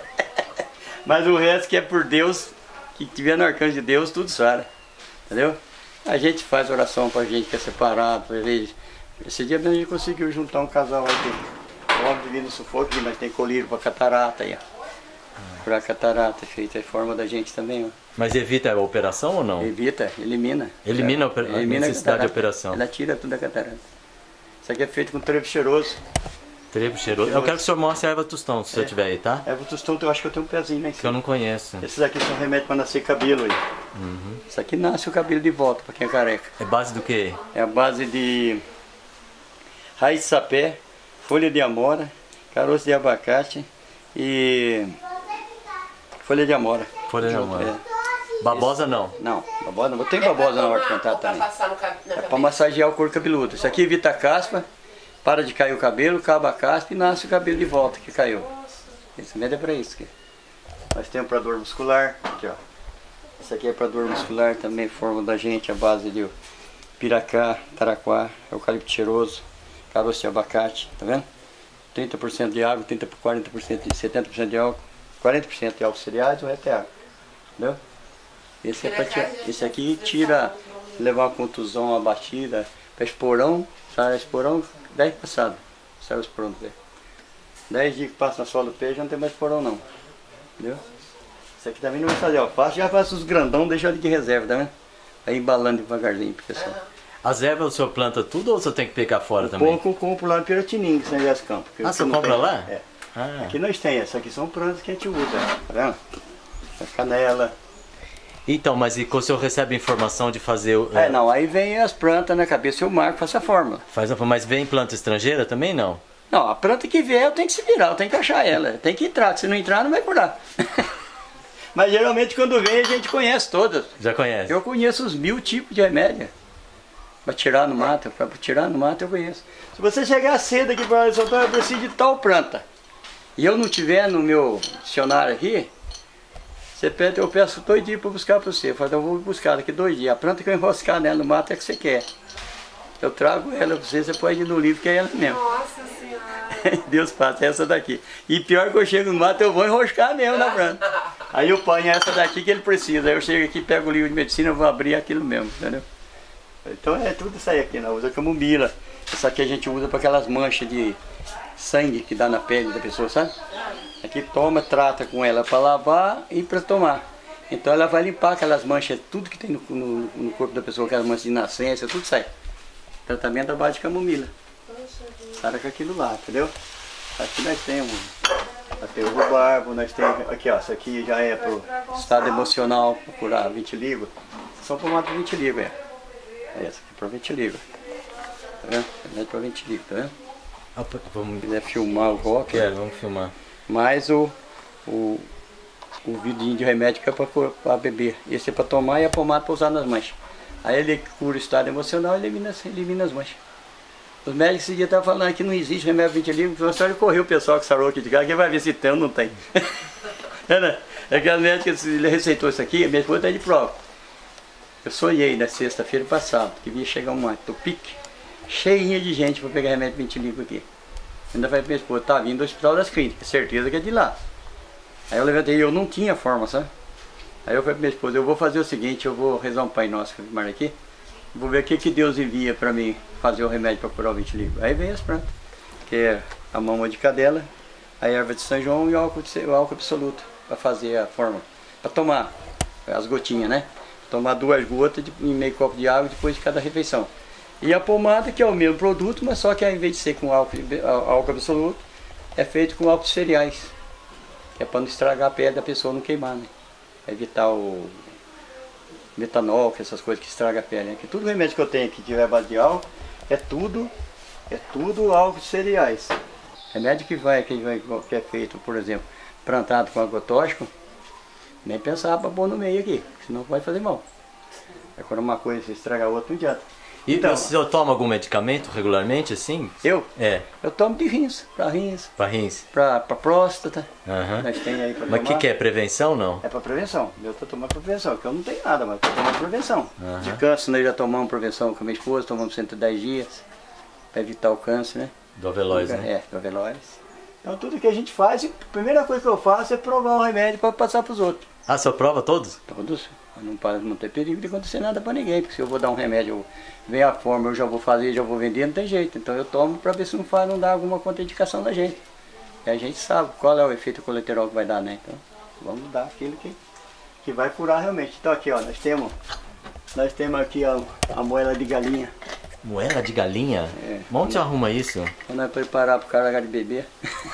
Mas o resto que é por Deus, que tiver no alcance de Deus, tudo sara. Entendeu? A gente faz oração pra gente que é separado, pra gente. Esse dia mesmo a gente conseguiu juntar um casal aí, o homem de vida no sufoco, mas tem colírio pra catarata aí, ó. Pra catarata, feita é forma da gente também, ó. Mas evita a operação ou não? Evita, elimina. Elimina a, oper... elimina a necessidade a de operação. Ela tira tudo da catarata. Isso aqui é feito com trevo cheiroso. Trevo cheiroso. Eu quero que o senhor mostre a erva tostão, se o senhor tiver aí, tá? Erva tostão, eu acho que eu tenho um pezinho lá em cima. Que eu não conheço. Esses aqui são remédios para nascer cabelo aí. Uhum. Isso aqui nasce o cabelo de volta para quem é careca. É base do quê? É a base de raiz de sapé, folha de amora, caroço de abacate e folha de amora. Folha de amora. É. Babosa não? Não, babosa não. Tem babosa na horta plantada também. É para massagear o couro cabeludo. Isso aqui evita a caspa, para de cair o cabelo, acaba a caspa e nasce o cabelo de volta que caiu. Esse remédio é para isso. Aqui. Nós temos para dor muscular. Aqui, ó. Isso aqui é para dor muscular também, forma da gente, a base de piracá, taraquá, eucalipto cheiroso, caroço de abacate, tá vendo? trinta por cento de água, trinta por cento, quarenta por cento de setenta por cento de álcool, quarenta por cento de álcool cereais, o resto é água. Entendeu? Esse, é pra tirar, esse aqui tira, levar uma contusão, uma batida, para esporão, sai esporão, dez passado, sai o esporão do pé. dez dias que passa na sola do pé já não tem mais esporão não. Entendeu? Isso aqui também não vai fazer alface, já faz os grandão, deixa ele de reserva, tá vendo? Aí embalando devagarzinho, pessoal. As ervas o senhor planta tudo ou o senhor tem que pegar fora um também? pouco eu compro lá no Piratininga, São José dos Campos. Ah, você compra tem, lá? É. Ah. Aqui nós temos, essas aqui são plantas que a gente usa, tá vendo? A canela. Então, mas e quando o senhor recebe informação de fazer... o- É, não, aí vem as plantas na cabeça, eu marco, faço a fórmula. Faz a... Mas vem planta estrangeira também não? Não, a planta que vier eu tenho que se virar, eu tenho que achar ela, tem que entrar, se não entrar não vai curar. Mas geralmente quando vem a gente conhece todas. Já conhece? Eu conheço os mil tipos de remédio. Para tirar no mato, para tirar no mato eu conheço. Se você chegar cedo aqui para São Antônio, eu preciso de tal planta. E eu não tiver no meu dicionário aqui, você pede, eu peço dois dias para buscar para você. Eu falo, eu vou buscar daqui dois dias. A planta que eu enroscar nela no mato é que você quer. Eu trago ela para você, você pode ir no livro que é ela mesmo. Nossa Senhora! Deus faz essa daqui. E pior que eu chego no mato, eu vou enroscar mesmo na planta. Aí eu ponho essa daqui que ele precisa. Aí eu chego aqui, pego o livro de medicina, eu vou abrir aquilo mesmo, entendeu? Então é tudo isso aí aqui, nós usa camomila. Essa aqui a gente usa para aquelas manchas de sangue que dá na pele da pessoa, sabe? Aqui toma, trata com ela para lavar e para tomar. Então ela vai limpar aquelas manchas, tudo que tem no, no, no corpo da pessoa, aquelas manchas de nascença, tudo sai. Tratamento à base de camomila. Para com aquilo lá, entendeu? Aqui nós temos, nós temos o barbo, nós temos, aqui ó, isso aqui já é para o estado emocional, para curar vitiligo. São pomadas de vitiligo, é. É essa aqui para vitiligo. Tá vendo? É para vitiligo, tá vendo? Opa, vamos... Se quiser filmar o rock, Quero, vamos filmar. mais o, o, o vidinho de remédio que é para beber. Esse é para tomar e a pomada para usar nas manchas. Aí ele cura o estado emocional e elimina, elimina as manchas. Os médicos esse dia estavam falando que não existe remédio vitiligo, então só ele correu o pessoal que sarou aqui de casa, que vai ver se tem ou não tem. É, né? É que a médica ele receitou isso aqui, a minha esposa está de prova. Eu sonhei na sexta-feira passada, que ia chegar uma tupique cheinha de gente para pegar remédio vitiligo aqui. Ainda falei para minha esposa, tá vindo do Hospital das Clínicas, certeza que é de lá. Aí eu levantei, eu não tinha forma, sabe? Aí eu falei para minha esposa, eu vou fazer o seguinte, eu vou rezar um Pai Nosso, mar aqui, vou ver o que, que Deus envia para mim fazer o remédio para curar o vitiligo. Aí vem as plantas, que é a mama de cadela, a erva de São João e o álcool, o álcool absoluto, para fazer a forma, para tomar as gotinhas, né? Tomar duas gotas de, em meio copo de água depois de cada refeição. E a pomada, que é o mesmo produto, mas só que ao invés de ser com álcool, álcool absoluto, é feito com álcool de cereais. Que é para não estragar a pele da pessoa, não queimar, né? Evitar o metanol, que essas coisas que estragam a pele. Né? Que tudo remédio que eu tenho que tiver base de álcool, é tudo, é tudo álcool de cereais. Remédio que, vai, que, vai, que é feito, por exemplo, plantado com agrotóxico, nem pensar para pôr no meio aqui, senão vai fazer mal. Agora uma coisa, se estragar a outra, não adianta. E Então- o senhor toma algum medicamento regularmente, assim? Eu? É, Eu tomo de rins, pra rins, pra rins. pra, pra próstata. Aham. Nós tem aí pra Mas o tomar. que, que é? Prevenção não? É pra prevenção. Eu tô tomando pra prevenção, que eu não tenho nada, mas tô tomando prevenção. De câncer, nós já tomamos prevenção com a minha esposa, tomamos cento e dez dias pra evitar o câncer, né? Do Aveloz, né? É, do Aveloz. Então tudo que a gente faz, a primeira coisa que eu faço é provar o remédio para passar para os outros. Ah, só prova todos? Todos. Não, para- não tem perigo de acontecer nada para ninguém, porque se eu vou dar um remédio, eu- vem a forma, eu já vou fazer, já vou vender, não tem jeito. Então eu tomo para ver se não faz, não dá alguma contraindicação na gente. E a gente sabe qual é o efeito colateral que vai dar, né? Então vamos dar aquilo que, que vai curar realmente. Então aqui, ó, nós temos, nós temos aqui ó, a moela de galinha. Moela de galinha? É. Onde você arruma isso? Quando nós preparar para o cara de beber.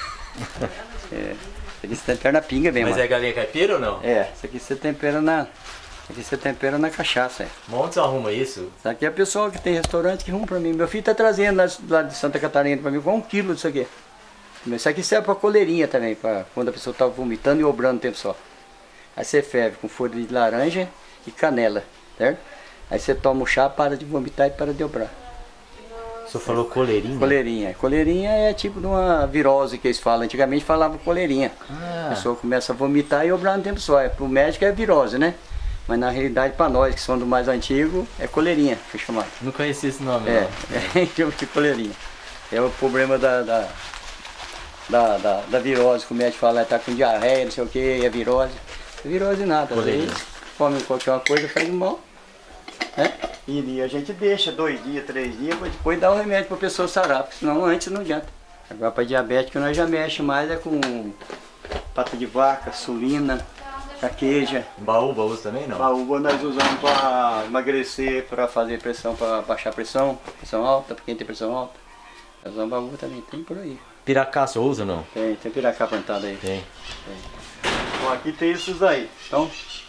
É. Isso aqui você tempera na pinga mesmo. Mas ó. é galinha caipira ou não? É, isso aqui você tempera na. Isso aqui você tempera na cachaça. É. Mas onde você arruma isso? Isso aqui é o pessoal que tem restaurante que arruma pra mim. Meu filho tá trazendo lá, lá de Santa Catarina pra mim com um quilo disso aqui. Isso aqui serve pra coleirinha também, pra quando a pessoa tá vomitando e obrando o tempo só. Aí você ferve com folha de laranja e canela, certo? Aí você toma o chá, para de vomitar e para de obrar. O senhor falou coleirinha? Coleirinha. Coleirinha é tipo de uma virose que eles falam. Antigamente falavam coleirinha. Ah. A pessoa começa a vomitar e obrar no tempo só. É, pro médico é virose, né? Mas na realidade, para nós que somos do mais antigo, é coleirinha, foi chamado. Não conhecia esse nome, É, não. é tipo de coleirinha. É o problema da, da, da, da, da virose, que o médico fala, tá com diarreia, não sei o que, é virose. É virose nada. Às Coleirinha. vezes, come qualquer coisa, faz mal. Né? E a gente deixa dois dias, três dias, pra depois dar o remédio para a pessoa sarar, porque senão antes não adianta. Agora para diabético nós já mexe mais é com pata de vaca, sulina, caqueja. Baú, baú também não? Baúba nós usamos para emagrecer, para fazer pressão, para baixar a pressão, pressão alta, para quem tem pressão alta. Nós usamos baúba também, tem por aí. Piracá, você usa ou não? Tem, tem piracá plantado aí. Tem. Bom, aqui tem esses aí. Então,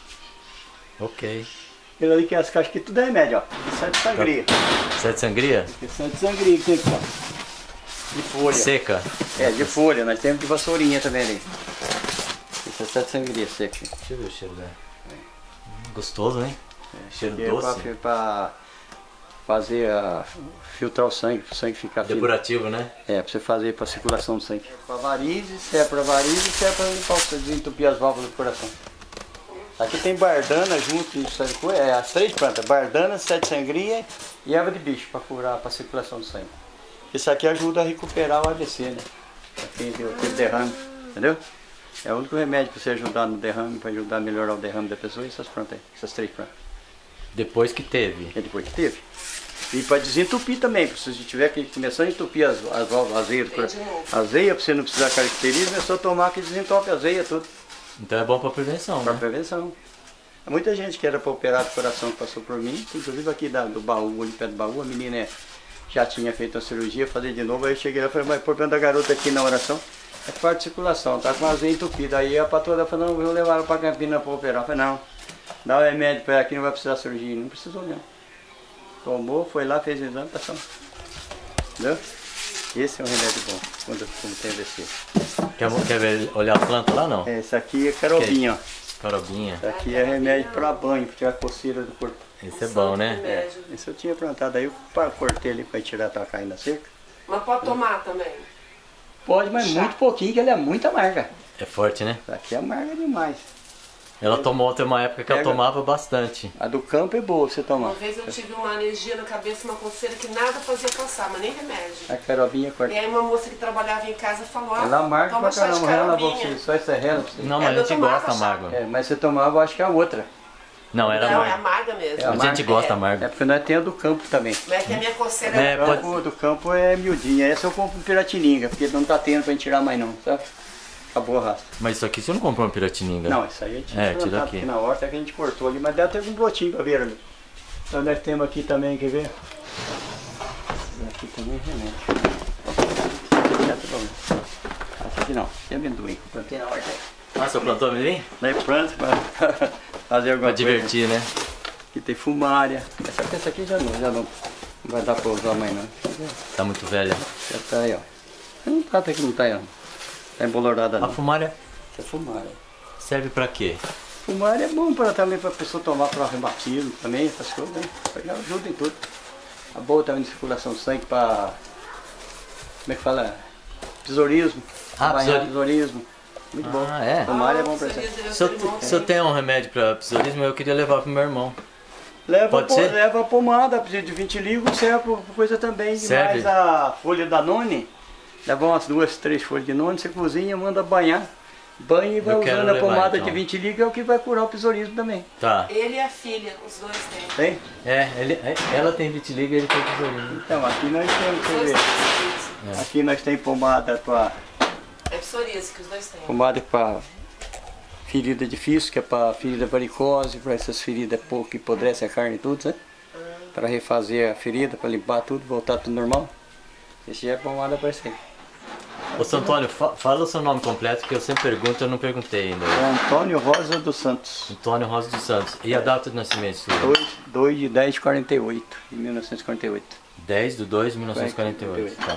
Ok. aquele ali que é as caixas aqui, tudo é remédio, ó. Isso é de sangria. Sete sangria? Isso é de sangria que tem aqui, ó. De folha. Seca. É, de folha, nós temos de vassourinha também ali. Isso é sete sangria seca. Deixa eu ver o cheiro dela. Gostoso, hein? Cheiro Que é doce. pra, pra fazer a, filtrar o sangue, para o sangue ficar fino. Depurativo, né? É, pra você fazer pra circulação do sangue. Pra varizes, se é pra varizes, se é pra limpar, pra desentupir as válvulas do coração. Aqui tem bardana junto, isso aí, é as três plantas, bardana, sete sangria e erva de bicho para curar, para circulação do sangue. Isso aqui ajuda a recuperar o A V C, né? Pra quem deu aquele derrame, entendeu? É o único remédio para você ajudar no derrame, para ajudar a melhorar o derrame da pessoa, essas plantas aí, essas três plantas. Depois que teve. É depois que teve. E para desentupir também, se você tiver que começar a entupir as, as válvulas, as veias do coração. As veias, para você não precisar caracterizar, é só tomar que desentope as veias, tudo. Então é bom pra prevenção, Para né? prevenção. Há muita gente que era para operar do coração que passou por mim, inclusive aqui da, do baú, ali perto do baú, a menina é, já tinha feito a cirurgia, fazer de novo, aí eu cheguei lá e falei, mas o problema da garota aqui na oração é parte de circulação, tá com a veia entupida. Aí a patroa falou, não, eu vou levar ela para Campinas para operar. Eu falei, não, dá o remédio para ela aqui, não vai precisar de cirurgia. Não precisou não. Tomou, foi lá, fez o exame, passou. Entendeu? Esse é um remédio bom, quando, quando tem A V C. Quer, quer ver, olhar a planta lá, não? Esse aqui é carobinha, ó. Carobinha. Esse aqui é remédio para banho, para tirar coceira do corpo. Esse é bom, né? É, esse eu tinha plantado aí, eu pá, cortei ele para tirar a caindo na cerca. Mas pode tomar também. Pode, mas Chá. muito pouquinho, que ele é muito amarga. É forte, né? Essa aqui é amarga demais. Ela tomou, tem uma época que ela Pega. tomava bastante. A do campo é boa você tomar. Uma vez eu tive uma alergia na cabeça, uma coceira que nada fazia passar, mas nem remédio. A carobinha corta. E aí uma moça que trabalhava em casa falou, ah, Ela amarga toma pra chá de caramba, rela pra carobinha. você, só essa rela pra você. Não, É, mas a eu gente tomava gosta chá. amargo. É, mas você tomava, eu acho que é a outra. Não, era Não, é amargo. amarga mesmo. É A amargo. gente gosta É. amargo. É porque nós temos a do campo também. Não é que a minha coceira É, era O pode- campo, do campo é miudinha, essa eu compro em Piratininga, porque não tá tendo pra gente tirar mais não, sabe? Acabou a raça. Mas isso aqui você não comprou uma piratininga? Não, isso aí a gente É, tinha tira plantado aqui. aqui na horta que a gente cortou ali, mas deve ter algum brotinho pra ver ali. Então nós temos aqui também, quer ver? Esse aqui também é remédio. Esse aqui já tá bom. Esse aqui não, esse é amendoim, que eu plantei na horta. Ah, você plantou amendoim? Daí planta pra fazer alguma Pra divertir, né? coisa. Aqui tem fumária. Essa, essa aqui já não, já não, não vai dar pra usar amanhã não. Tá muito velha. Já tá aí, ó. Não tá até que não tá aí, ó. Tá embolorada A não. fumária Isso é fumária. serve pra quê? Fumária é bom para também para a pessoa tomar para reumatismo também, essas coisas, né? Aí ajuda em tudo. A boa também de circulação de sangue para... Como é que fala? Besourismo. Ah, Banhar besouri- besourismo. Muito bom. Ah, é? Tomar é bom pra você. Se eu, se eu tenho um remédio para psoríase, eu queria levar pro meu irmão. Leva, Pode po- ser? leva a pomada, precisa de vitiligo, serve por por coisa também. Serve? Mais a folha da noni, leva umas duas, três folhas de noni, você cozinha, manda banhar. Banha e vai Eu quero usando a levar, pomada então. de vitiligo, é o que vai curar o besourismo também. Tá. Ele e a filha, os dois têm. Tem? É, ele, ela tem vitiligo e ele tem psoríase. Então, aqui nós temos, Os você dois vê, têm psoríase. aqui nós temos pomada para É psoríase que os dois têm. pomada para ferida difícil, que é para ferida varicose, para essas feridas pouco que apodrecem a carne e tudo, né? Para refazer a ferida, para limpar tudo, voltar tudo normal. Esse já é pomada para isso aí. Ô, seu Antônio, fa fala o seu nome completo, que eu sempre pergunto, eu não perguntei ainda. É Antônio Rosa dos Santos. Antônio Rosa dos Santos. E a data de nascimento sua? dois de dez de quarenta e oito, de mil novecentos e quarenta e oito. dez de dois de mil novecentos e quarenta e oito. Tá.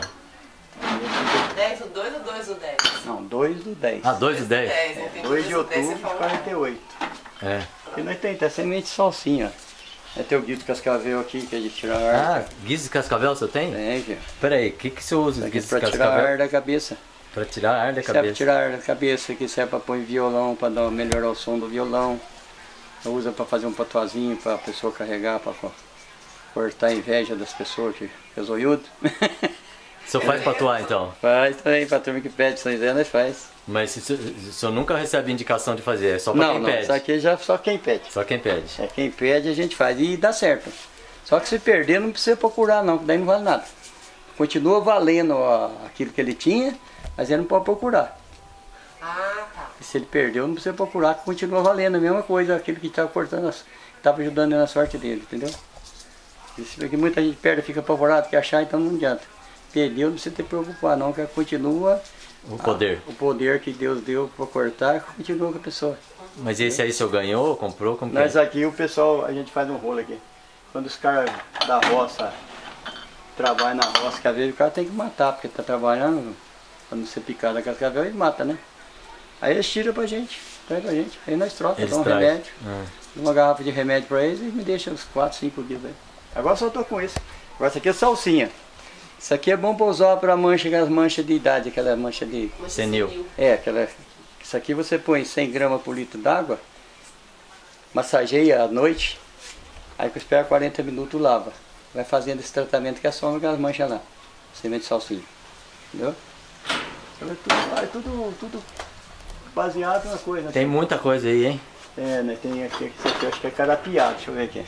dez do dois ou dois do dez? Não, dois do dez. Ah, dois de dez? dez, entendi. dois de do dez, outubro você de falou. quarenta e oito. É. E nós temos até semente de salsinha. É teu guito cascavel aqui, que é de tirar ar. Ah, guiz de cascavel você tem? Tem, filho. Pera aí, o que, que você usa de Aqui guiz de pra tirar cascavel? ar da cabeça. Pra tirar ar da Serve pra cabeça. tirar ar da cabeça, aqui serve pra pôr em violão, pra dar, melhorar o som do violão. Usa pra fazer um patuazinho, pra pessoa carregar, pra co- cortar a inveja das pessoas que é zoiudo. O senhor faz pra atuar então? Faz também, pra turma que pede São José, nós faz. Mas se- se- o senhor nunca recebe indicação de fazer, é só pra Não, quem não, pede? isso aqui já só quem pede. Só quem pede. É quem pede a gente faz e dá certo. Só que se perder não precisa procurar não, que daí não vale nada. Continua valendo ó, aquilo que ele tinha, mas ele não pode procurar. Ah, tá. E se ele perdeu, não precisa procurar, que continua valendo a mesma coisa, aquilo que estava cortando, estava ajudando ele na sorte dele, entendeu? Isso porque muita gente perde, fica apavorado, quer achar, então não adianta. Perdeu, não precisa te preocupar não, que continua O poder. a- o poder que Deus deu para cortar, continua com a pessoa. Mas esse aí o senhor ganhou, comprou, como que é? Nós aqui, o pessoal, a gente faz um rolo aqui. Quando os caras da roça trabalham na roça, que às vezes o cara tem que matar, porque tá trabalhando, quando você picar da cascavel, ele mata, né? Aí eles tiram pra gente, traz pra gente. Aí nós trocamos, Eles dá um trazem. remédio, Ah. uma garrafa de remédio pra eles e me deixa uns quatro, cinco dias aí. Agora só tô com isso. Agora isso aqui é salsinha. Isso aqui é bom pra usar pra mancha, aquelas manchas de idade, aquela mancha de... Mas Senil. É, aquela... Isso aqui você põe cem gramas por litro d'água, massageia à noite, aí que espera quarenta minutos lava. Vai fazendo esse tratamento que é só aquelas manchas lá. Semente de salsinha. Entendeu? Então é tudo, é tudo, tudo baseado na coisa. Né? Tem muita coisa aí, hein? É, né? Tem aqui, esse aqui, eu acho que é carapiá, deixa eu ver aqui.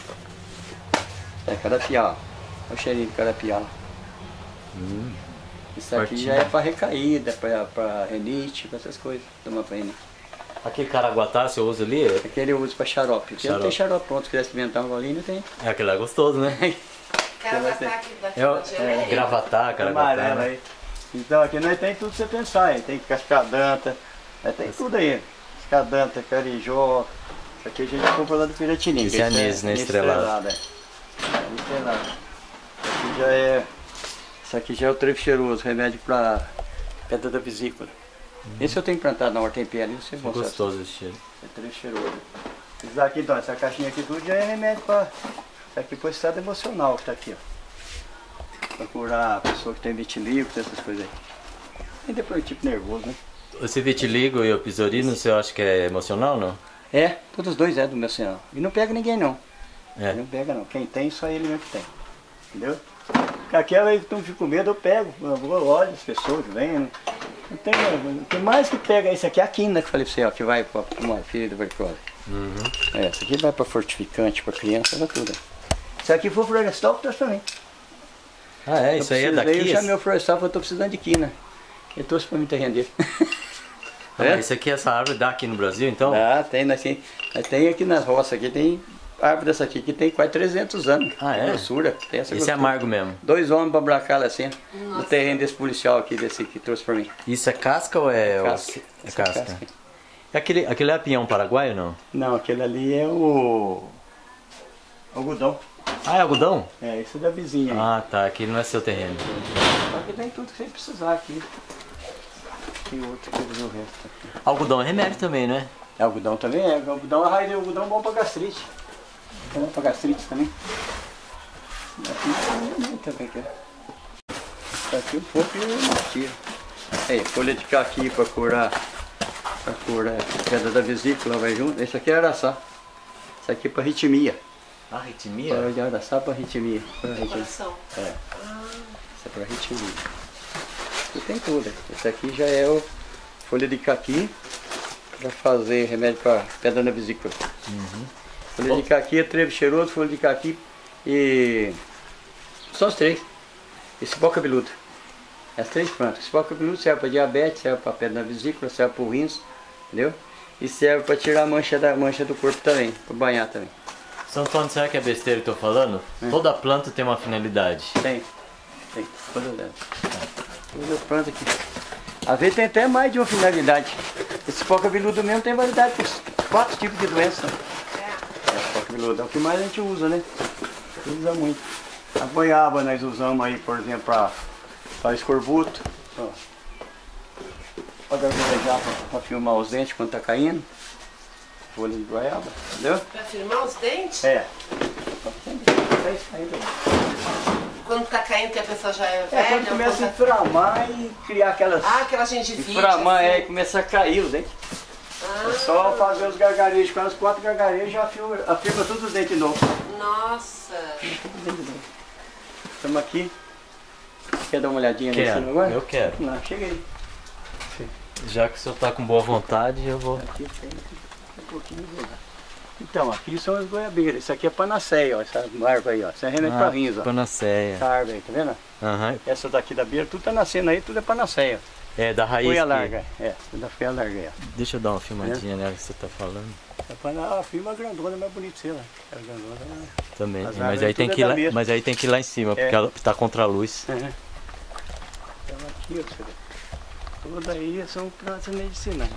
É carapiá, ó. Olha o cheirinho de carapiá. Hum. Isso aqui Fortinho. já é pra recaída, pra, pra renite, pra essas coisas. Tomar pra renite. Aquele caraguatá você usa ali, Aquele eu uso pra xarope. Porque não tem Xarope. xarope pronto, se quiser experimentar um golinho, tem. é aquele é gostoso, né? Quero matar aqui daqui É o da geleia. é, gravatar, caraguatá. Amarelo Né? aí. Então aqui nós tem tudo pra você pensar, aí. Tem cascadanta, aí tem tudo aí. Cascadanta, carijó. Isso aqui a gente compra lá do Piratininga. Esse é isso anis, né, estrelado. É. É estrelado. Isso aqui já é. Isso aqui já é o trevo cheiroso, remédio pra pedra da vesícula. Esse eu tenho plantado na horta em pé ali, você É consegue. gostoso esse cheiro. É trevo cheiroso. Isso aqui então, essa caixinha aqui tudo já é remédio pra. Isso aqui foi estado emocional que tá aqui, ó. Pra curar a pessoa que tem vitiligo, essas coisas aí. E depois tipo nervoso, né? Esse vitiligo e o psoríase, você acha que é emocional, não? É, todos os dois é do meu senhor. E não pega ninguém não. É. Não pega não. Quem tem, só ele mesmo que tem. Entendeu? Aquela aí que não fica com medo, eu pego. Eu vou, olho as pessoas que vêm. Não, não tem, o que mais que pega isso aqui é a quina que eu falei pra você, ó, que vai pra uma ferida varicose. Uhum. É, isso aqui vai pra fortificante, pra criança, vai tudo. Isso aqui foi o florestal que trouxe pra mim. Ah, é? Isso aí é Eu daqui? Eu chamei o florestal e falei, tô precisando de quina. Ele trouxe pra mim terreno dele. Ah, É? mas isso aqui, essa árvore dá aqui no Brasil, então? Ah, tem, nós tem, nós tem aqui nas roças aqui, tem árvore dessa aqui que tem quase trezentos anos. Ah, é? Grossura, tem essa Esse é grossura. amargo mesmo. Dois homens pra abracar assim, no terreno desse policial aqui, desse que trouxe pra mim. Isso é casca ou é... Casca. É Essa casca. casca. É aquele, aquele é pinhão paraguaio, não? Não, aquele ali é o algodão. Ah, é algodão? É, esse é da vizinha aí. Ah, tá. Aqui não é seu terreno. Só que tem tudo que você precisar aqui. Tem outro que eles o resto aqui. Algodão é remédio também, né? É, algodão também é. Algodão é raiz de algodão bom pra gastrite. É bom pra gastrite também. Aqui não, também quer. Tá aqui um pouco e não tira. Aí, folha de caqui para curar, para curar pedra da vesícula, vai junto. Esse aqui é araçá. Isso aqui é para arritmia. Arritmia? Para de araçá para arritmia. Para arritmia. Coração. É. Isso é para arritmia. Isso tem tudo. Esse aqui já é o folha de caqui para fazer remédio para pedra na vesícula. Uhum. Folha de caqui é trevo cheiroso, folha de caqui e... São os três. E cipó cabeludo. As três plantas. Cipó cabeludo serve para diabetes, serve para pedra na vesícula, serve para o rins, entendeu? E serve para tirar a mancha, da, mancha do corpo também, para banhar também. São Antônio, será que é besteira que eu tô falando? É. Toda planta tem uma finalidade. Tem. Tem. Todas elas. Todas as plantas aqui. Às vezes tem até mais de uma finalidade. Esse cipó cabeludo mesmo tem variedade com quatro tipos de doenças. É, cipó cabeludo é o que mais a gente usa, né? Usa muito. A goiaba nós usamos aí, por exemplo, para para escorbuto. Ó. Pode arvejar para filmar os dentes quando tá caindo. Folha de goiaba, entendeu? Pra firmar os dentes? É. Quando tá caindo que a pessoa já é É, velha? quando começa a quando tá- inflamar e criar aquelas... Ah, aquela gengivite. inflamar, assim. é, e começa a cair os dentes. Ah, É só fazer os gargarejos, com as quatro gargarejos já afirma, afirma todos os dentes de novo. Nossa. Estamos aqui. Quer dar uma olhadinha nesse Quero, agora? eu quero. Não, chega aí. Já que o senhor tá com boa vontade, eu vou... Aqui tem um pouquinho de lá. Então, aqui são as goiabeiras. Isso aqui é panaceia, ó. Essa árvore aí, ó. Isso é remédio pra rins, ó. Panaceia. Essa árvore aí, tá vendo? Aham. Essa daqui da beira, tudo tá nascendo aí, tudo é panaceia. É, da raiz. Folha que- larga, é. Tudo da folha larga aí, ó. Deixa eu dar uma filmadinha nela que você tá falando. É pana... A firma grandona é mais bonita, sei lá. A grandona né? Também. As Mas árvores aí, tem tudo que é ir da lá, mesma. mas aí tem que ir lá em cima, porque É. ela tá contra a luz. Uhum. Então aqui, ó, você vê. Toda aí são plantas medicinais.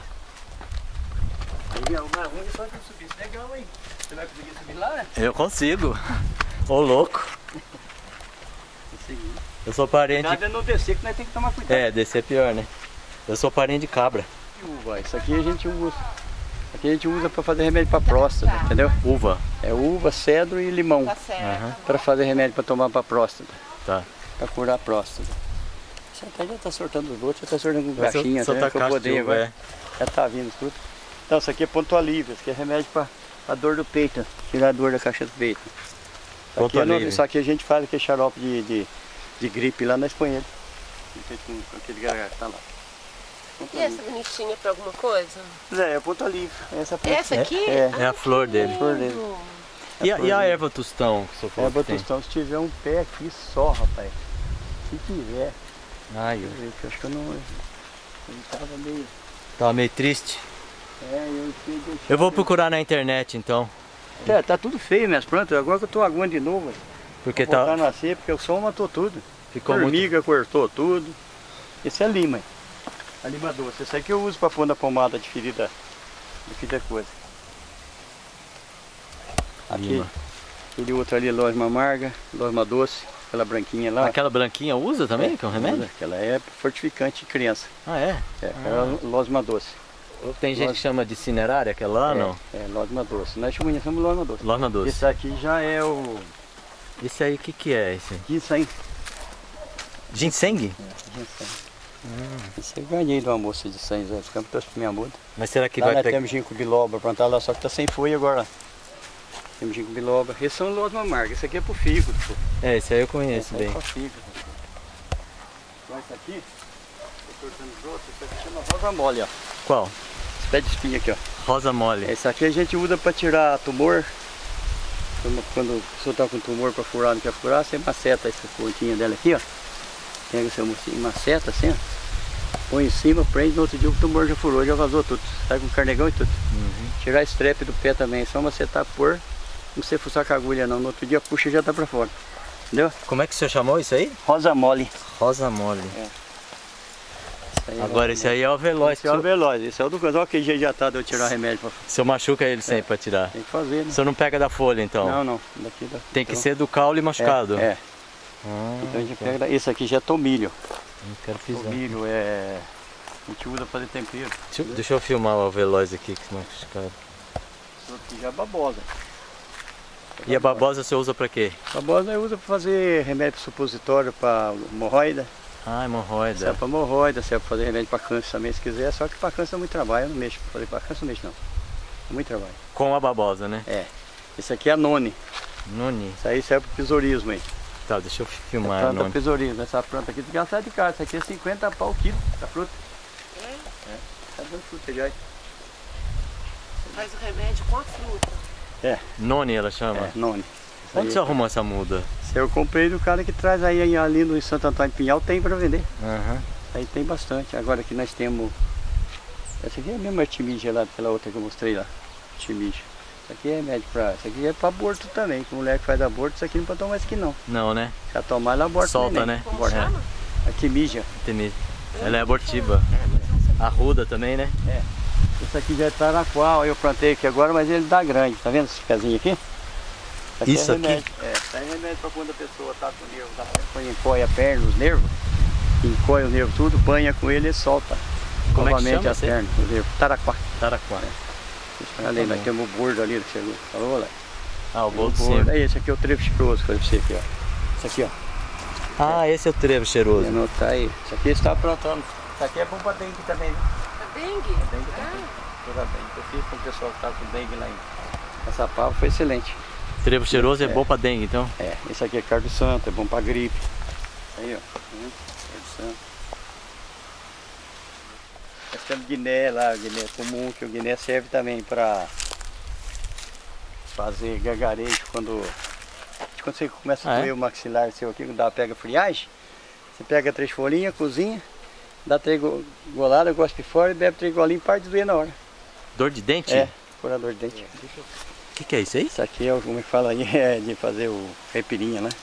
Aí o mais ruim é só que eu subisse legal aí. Você vai conseguir subir lá, né? Eu consigo. Ô louco. Consegui. Eu sou parente. Nada é não descer que nós temos que tomar cuidado. É, descer é pior, né? Eu sou parente de cabra. Uva, isso aqui a gente usa. Aqui a gente usa para fazer remédio para próstata, entendeu? Uva. É uva, cedro e limão. Tá certo. Aham. Para fazer remédio para tomar para próstata. Tá. Para curar a próstata. Você até já está sortando os outros, já está sortando com Mas caixinha, só até, tá que eu caixa podei de uva, agora. Já tá vindo tudo. Então, isso aqui é ponto alívio, isso aqui é remédio para a dor do peito, tirar a dor da caixa do peito. Isso Ponto aqui, é no- alívio. isso aqui a gente faz aquele xarope de, de, de gripe lá, nós põe ele. Feito com, com aquele gargalo, tá lá. Ponto E essa alívio. bonitinha pra alguma coisa? É, é ponto alívio. Essa é a ponto- Essa aqui? É. É a flor dele. flor dele. Lindo. E a, e a erva tostão que o senhor É, falou que tem? Batustão, se tiver um pé aqui só, rapaz. Se tiver, Ai, deixa eu eu ver, que eu acho que eu não. Ele tava meio. tava meio triste. É, eu sei deixar. Eu vou procurar na internet então. É, tá tudo feio minhas plantas, agora que eu tô aguando de novo. Porque Vou voltar tá, a nascer, porque o sol matou tudo. ficou muito... Formiga cortou tudo. Esse é lima, hein? A lima doce. Esse aqui eu uso pra pôr na pomada de ferida. De ferida coisa. Aqui, Lima. aquele outro ali, losma amarga, losma doce, aquela branquinha lá. Aquela branquinha usa também, que é um remédio? Aquela é fortificante de criança. Ah, é? É, aquela losma doce. Tem gente que chama de cinerária, aquela lá, é, não? É, losma doce. Nós conhecemos losma doce. Lorna doce. Esse aqui já é o Esse aí, o que que é esse? ginseng. Ginseng? ginseng. Esse eu ganhei de uma moça de cem anos, que eu trouxe pra minha muda. Mas será que Lá vai nós pegar... temos ginkgo biloba plantar lá, só que tá sem folha agora. Temos ginkgo biloba. Esses são losma amarga. Esse aqui é pro fígado. Pô. É, esse aí eu conheço Esse bem. é pro fígado. Então esse aqui, tô cortando os outros, esse aqui chama rosa mole, ó. Qual? Esse pé de espinha aqui, ó. Rosa mole. Esse aqui a gente usa para tirar tumor. Quando, quando a pessoa está com tumor para furar, não quer furar, você maceta essa pontinha dela aqui, ó. Pega essa mocinha, maceta assim, ó. Põe em cima, prende, no outro dia o tumor já furou, já vazou tudo. Sai com carnegão e tudo. Uhum. Tirar estrepe do pé também, só macetar, pôr. Não precisa fuçar com a agulha não, no outro dia puxa e já tá para fora. Entendeu? Como é que o senhor chamou isso aí? Rosa mole. Rosa mole. Esse aí é Agora rosa esse aí é o veloz. Esse é o veloz, esse é o do coisa. Olha que jeito já tá de eu tirar remédio pra... O senhor machuca ele sempre pra tirar. Tem que fazer, O né? senhor não pega da folha então? Não, não. Daqui, daqui. Tem que Então, ser do caule machucado. É, é. Ah, Então a gente pega... da- Esse aqui já é tomilho. não quero pisar. Tomilho é... A gente usa para fazer tempero. Deixa, eu- deixa eu filmar o veloz aqui que machucado. Isso aqui já é babosa. E a babosa você usa pra quê? Babosa eu uso para fazer remédio supositório para hemorroida. Ah, hemorroida. Serve para hemorroida, serve para fazer remédio para câncer também se quiser. Só que para câncer é muito trabalho, eu não mexo. Para fazer para câncer não mexo não. É muito trabalho. Com a babosa, né? É. Esse aqui é a noni. Noni. Isso aí serve para besourismo aí. Tá, deixa eu filmar É a planta noni. besourismo. Essa planta aqui tem que gastar de cara. Essa aqui é cinquenta pau o quilo da fruta. É? É. Tá dando fruta já. Faz o remédio com a fruta. É. Noni ela chama? É, noni. Isso Onde aí- você arrumou essa muda? Se eu comprei do cara que traz aí ali no Santo Antônio de Pinhal, tem para vender. Aham. Aí tem bastante. Agora que nós temos. Essa aqui é a mesma timígia lá, aquela outra que eu mostrei lá. Timígia. Isso aqui é remédio pra. Isso aqui é para aborto também. Que mulher que faz aborto, isso aqui não pode tomar isso aqui não. Não, né? Se ela tomar, ela aborta. Solta, o neném. né? Como Aborta. chama? A timígia. Entendi. Ela é abortiva. É, mas não sei. Arruda também, né? É. Esse aqui já está na qual eu plantei aqui agora, mas ele dá grande. Tá vendo esse pezinho aqui? Isso é aqui? remédio. É, isso aí é remédio para quando a pessoa tá com o nervo, tá, põe, encoia a perna, os nervos, encoia os nervos tudo, banha com ele e solta. Como é que novamente chama as esse? pernas, os nervos. Taraquá. Taraquá. Ali, nós temos o bordo ali que chegou. Falou, lá. Ah, o O bolo de bordo. cima. Aí, esse aqui é o trevo chicroso que eu falei pra você aqui, ó. Esse aqui, ó. Ah, esse é o trevo cheiroso. Anotar aí. Isso aqui está plantando. Isso aqui é bom para dengue também, viu? A dengue? Dengue também. Toda dengue. Eu fiz com o pessoal que tá com dengue lá em essa pava, foi excelente. Trevo cheiroso é, É. bom pra dengue, então? É, esse aqui é cardo santo, é bom pra gripe. Aí, ó. Hum, cardo santo. Nós temos guiné lá, guiné comum, que o guiné serve também pra fazer gargarejo quando, quando você começa a Ah, é? doer o maxilar seu aqui, quando dá, pega friagem. Você pega três folhinhas, cozinha, dá três go- goladas, gospe fora e bebe três golinhos e para de doer na hora. Dor de dente? É, curador de dente. O que, que é isso aí? Isso aqui é o, como é que fala aí, é de fazer o caipirinha, né?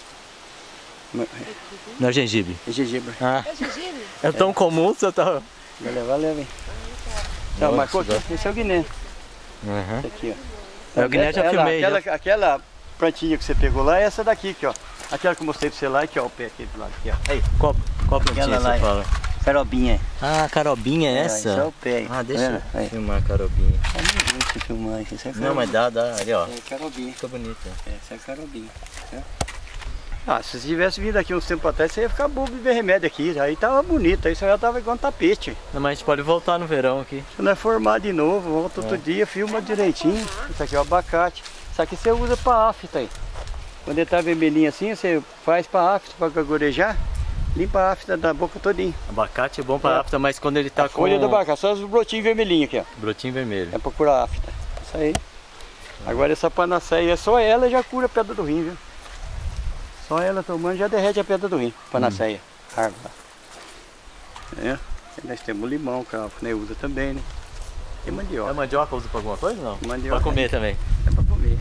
Não é gengibre. É gengibre. Ah, É gengibre? é tão comum, você tá... Vai levar, leva, hein? Não, Nossa, marcou aqui. dá- Esse é o guiné. Uhum. Esse aqui, ó. É, o guiné já Ela- filmei, Aquela, já. aquela plantinha que você pegou lá é essa daqui, aqui, ó. Aquela que eu mostrei pra você lá, aqui, ó, o pé aqui do lado, aqui, ó. Aí, Qual, qual plantinha Aquela lá você é- fala? carobinha. Ah, carobinha é essa? Esse é o pé. Ah, tá deixa vendo? eu Aí. filmar a carobinha. É muito ruim você filmar isso. Esse é Não, mas dá, dá. Ali, ó. É carobinha. Fica bonita. Essa é carobinha. Tá? Ah, se você tivesse vindo aqui uns tempos atrás, você ia ficar bobo de ver remédio aqui. Aí tava bonito, aí você já tava igual um tapete. Não, mas a gente pode voltar no verão aqui. Se não é formar de novo, volta É. outro dia, filma direitinho. Isso aqui é o abacate. Isso aqui você usa pra afta aí. Quando ele tá vermelhinho assim, você faz pra afta, pra gagurejar, limpa a afta da boca todinha. Abacate é bom pra É. afta, mas quando ele tá A com folha do abacate, só os brotinhos vermelhinhos aqui, ó. brotinho vermelho. É pra curar a afta. Isso aí. Agora essa panaceia, só ela já cura a pedra do rim, viu? Só ela tomando já derrete a pedra do rim. Panaceia. Hum. Árvore. É. Aí nós temos limão, que a Ney usa também, né? E A mandioca. mandioca usa pra alguma coisa não? Mandioca. Pra comer também. É pra comer.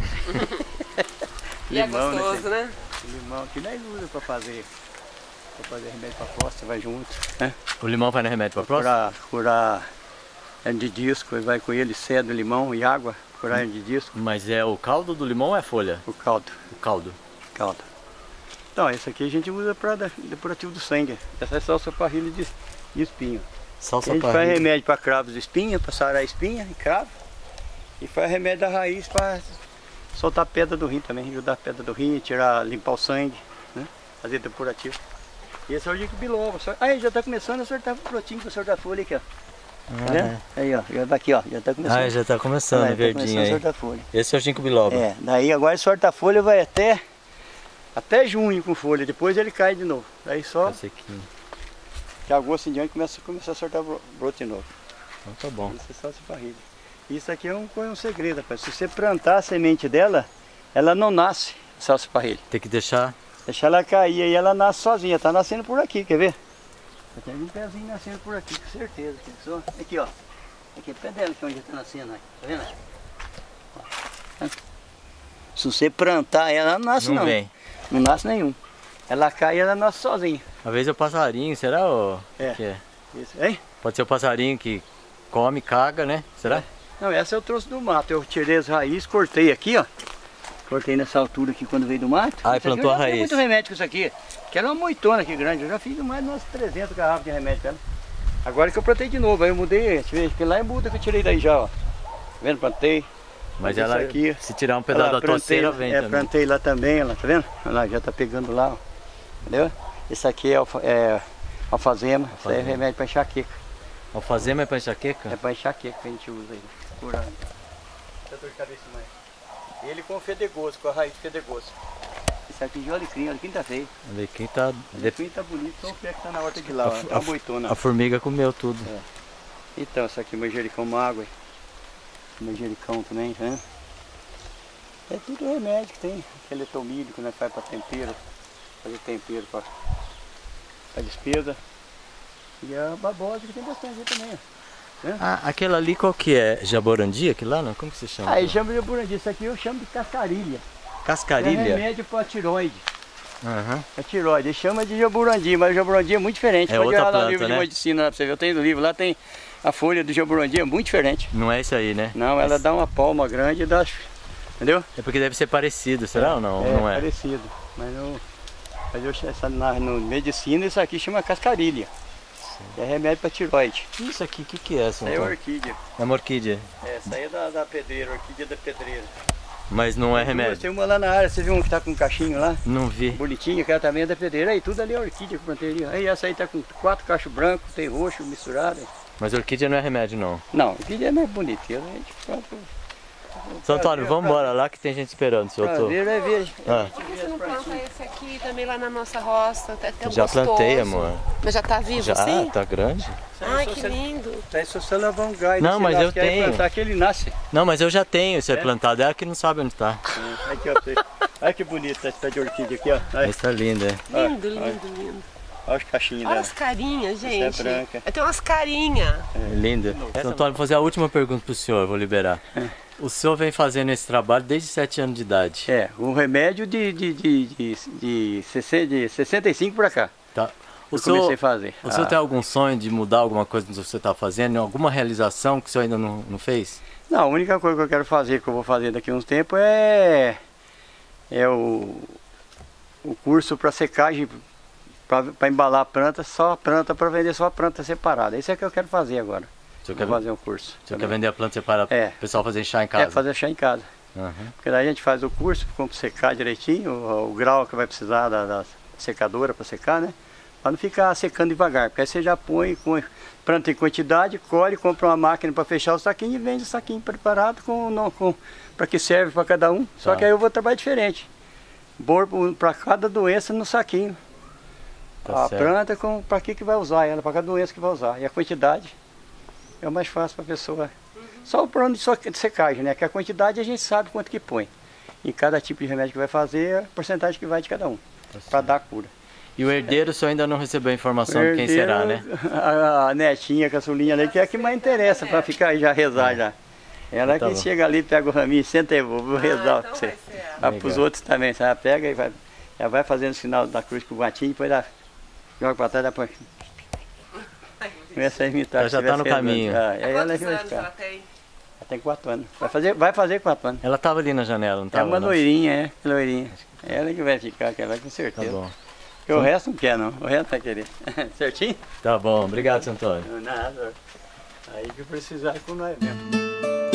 E é Limão, né, gostoso, né? Limão que nós usa pra fazer. Pra fazer remédio pra próstata, vai junto. Né? O limão vai no remédio pra próxima? Curar, curar hernia de disco, vai com ele, cedo, limão e água, curar hernia de disco, Mas é o caldo do limão ou é a folha? o caldo. O caldo. Caldo. Então, esse aqui a gente usa para depurativo do sangue. Essa é salsa parrilha de, de espinho. Salsa A gente faz parrilha. remédio para cravos de espinha, para sarar a espinha e cravo. E faz remédio da raiz para soltar a pedra do rim também, ajudar a pedra do rim, tirar, limpar o sangue, né? Fazer depurativo. E esse é o ginkgo biloba. Só- Aí já está começando a sortar o brotinho para sortar a folha aqui, ó. Tá vendo? Aí, ó, já tá aqui, ó, já está começando. Ah, já tá começando, Aí, tá verdinho começando a aí. sortar a folha. Esse é o ginkgo biloba. É, daí agora sorta a folha vai até até junho com folha, depois ele cai de novo. Daí só Tá sequinho. de agosto em diante começa, começa a sortar bro- broto de novo. Então tá bom. Isso é salsa parrilha. Isso aqui é um, um segredo, rapaz. Se você plantar a semente dela, ela não nasce, salsa parrilha. Tem que deixar. Deixa ela cair aí, ela nasce sozinha. Tá nascendo por aqui, quer ver? Tem um pezinho nascendo por aqui, com certeza. Aqui, só. Aqui, ó. Aqui é o pé dela que é onde tá nascendo. Aí. Tá vendo? Ó. Tá? Se você plantar ela, ela não nasce Não não. vem. Não nasce nenhum. Ela cai e ela nasce sozinha. Às vezes é o passarinho, será? Ou... É. Que é? Isso. Hein? Pode ser o passarinho que come, caga, né? Será? Não, essa eu trouxe do mato. Eu tirei as raízes, cortei aqui, ó. Cortei nessa altura aqui quando veio do mato. Ah, e Isso aqui plantou eu a já fiz raiz. muito remédio com isso aqui. Que era uma moitona aqui grande. Eu já fiz mais de umas trezentas garrafas de remédio com ela. Agora que eu plantei de novo, aí eu mudei. Deixa eu ver, que lá é muda que eu tirei daí já, ó. Tá vendo? Plantei. Mas Isso ela, aqui, se tirar um pedaço olha lá, da plantei, torceira, vem é, também. plantei lá também, olha lá, tá vendo? Olha lá, já tá pegando lá, ó. Entendeu? Esse aqui é, alfa, é alfazema, isso aí é remédio para enxaqueca. Alfazema é pra enxaqueca? É para enxaqueca que a gente usa aí, curando. Essa dor de cabeça mais. Ele com fedegoso, com a raiz de fedegoso. Esse aqui de alecrim, alecrim tá feio. Alecrim tá... Alecrim tá bonito, só o pé que tá na horta de lá, ó, tá uma boitona. A formiga comeu tudo. É. Então, isso aqui é manjericão mágoa, manjericão também, tá vendo? É tudo remédio que tem, aquele tomilho que nós faz para tempero, fazer tempero para a despesa. E a babosa que tem bastante também, ó. Ah, aquela ali qual que é? Jaborandi, aquilo lá não? Como que se chama? Aí chama de jaborandi, isso aqui eu chamo de cascarilha. Cascarilha? É remédio para tiroide. Uhum. É tiroide, ele chama de jaborandi, mas o jaborandi é muito diferente. É pode outra olhar lá planta, no livro né? de medicina lá pra você ver, eu tenho no livro, lá tem a folha do jaborandi, é muito diferente. Não é isso aí, né? Não, ela dá uma palma grande e dá... Entendeu? É porque deve ser parecido, será é, ou não? É, não é? parecido. Mas, no, mas eu, essa, na no medicina isso aqui chama cascarilha. Sim. É remédio para tiroide. Isso aqui, o que, que é? Essa aí é orquídea. É uma orquídea. É, essa aí é da, da pedreira, orquídea da pedreira. Mas não é remédio? Tem uma lá na área, você viu um que tá com um cachinho lá? Não vi. Bonitinho, aquela também é da pedreira. Aí tudo ali é orquídea que eu plantei ali. Aí essa aí tá com quatro cachos brancos, tem roxo misturado. Mas orquídea não é remédio não? Não, orquídea é mais bonitinha, a gente planta. Seu Antônio, vamos embora lá que tem gente esperando, seu Antônio. Prazer é ver. Ah. Por que você não planta esse aqui também lá na nossa roça? Até tão Já gostoso. plantei, amor. Mas já tá vivo Já, assim? tá grande. Ai, que lindo. Tá aí só você levar um gás. Não, mas eu quer tenho. plantar que ele nasce. Não, mas eu já tenho, isso é plantado, é que não sabe onde tá. É. Aqui, ó, olha que bonito esse pé de orquídea aqui, ó. Olha, Esse tá lindo, é. Lindo, lindo, lindo. olha os cachinhos Olha dela. as carinhas, gente. Essa é branca. Tem umas carinhas. É lindo. Seu Antônio, vou fazer a última pergunta pro senhor, vou liberar. O senhor vem fazendo esse trabalho desde sete anos de idade. É, um remédio de, de, de, de, de, de sessenta e cinco pra cá. Tá. O Eu senhor, comecei a fazer. O senhor Ah. tem algum sonho de mudar alguma coisa que você está fazendo? Alguma realização que o senhor ainda não, não fez? Não, a única coisa que eu quero fazer, que eu vou fazer daqui a uns tempos, é, é o, o curso para secagem, para embalar a planta, só a planta, para vender só a planta separada. Isso é que eu quero fazer agora. O senhor Vou quer, fazer um curso. o senhor quer vender a planta separada É. para o pessoal fazer chá em casa? É, fazer chá em casa. Uhum. Porque daí a gente faz o curso, como secar direitinho, o, o grau que vai precisar da, da secadora para secar, né? Para não ficar secando devagar, porque aí você já põe, com, planta em quantidade, colhe, compra uma máquina para fechar o saquinho e vende o saquinho preparado com, não, com, para que serve para cada um. Só Tá. que aí eu vou trabalhar diferente. Pôr para cada doença no saquinho. Tá a certo. planta, para que, que vai usar ela, para cada doença que vai usar. E a quantidade é o mais fácil para a pessoa. Só o plano de so- de secagem, né? Que a quantidade a gente sabe quanto que põe. Em cada tipo de remédio que vai fazer, a porcentagem que vai de cada um. Tá Para dar a cura. E o herdeiro o senhor ainda não recebeu a informação de quem será, né? A, a netinha, a caçulinha ali, que é a que mais interessa para ficar aí já rezar já. Ela Tá que bom. chega ali, pega o raminho, senta aí, vou, vou rezar então para você. vai ser ela. Ah, para os Legal. outros também, sabe? Ela pega e vai, ela vai fazendo o sinal da cruz com o gatinho, depois ela joga para trás, depois começa a imitar. Ela já se tá no tivesse caminho. rezando. Ah, aí ela Quantos que vai anos ela ficar. tem? Ela tem quatro anos. Vai fazer, vai fazer quatro anos. Ela tava ali na janela, não É tava? uma não? loirinha, é, loirinha. Ela que vai ficar, aquela com Tá certeza. bom. Porque o resto não quer não, o resto vai querer. Certinho? Tá bom, obrigado, seu Antônio. Nada. Aí que precisar com nós mesmo.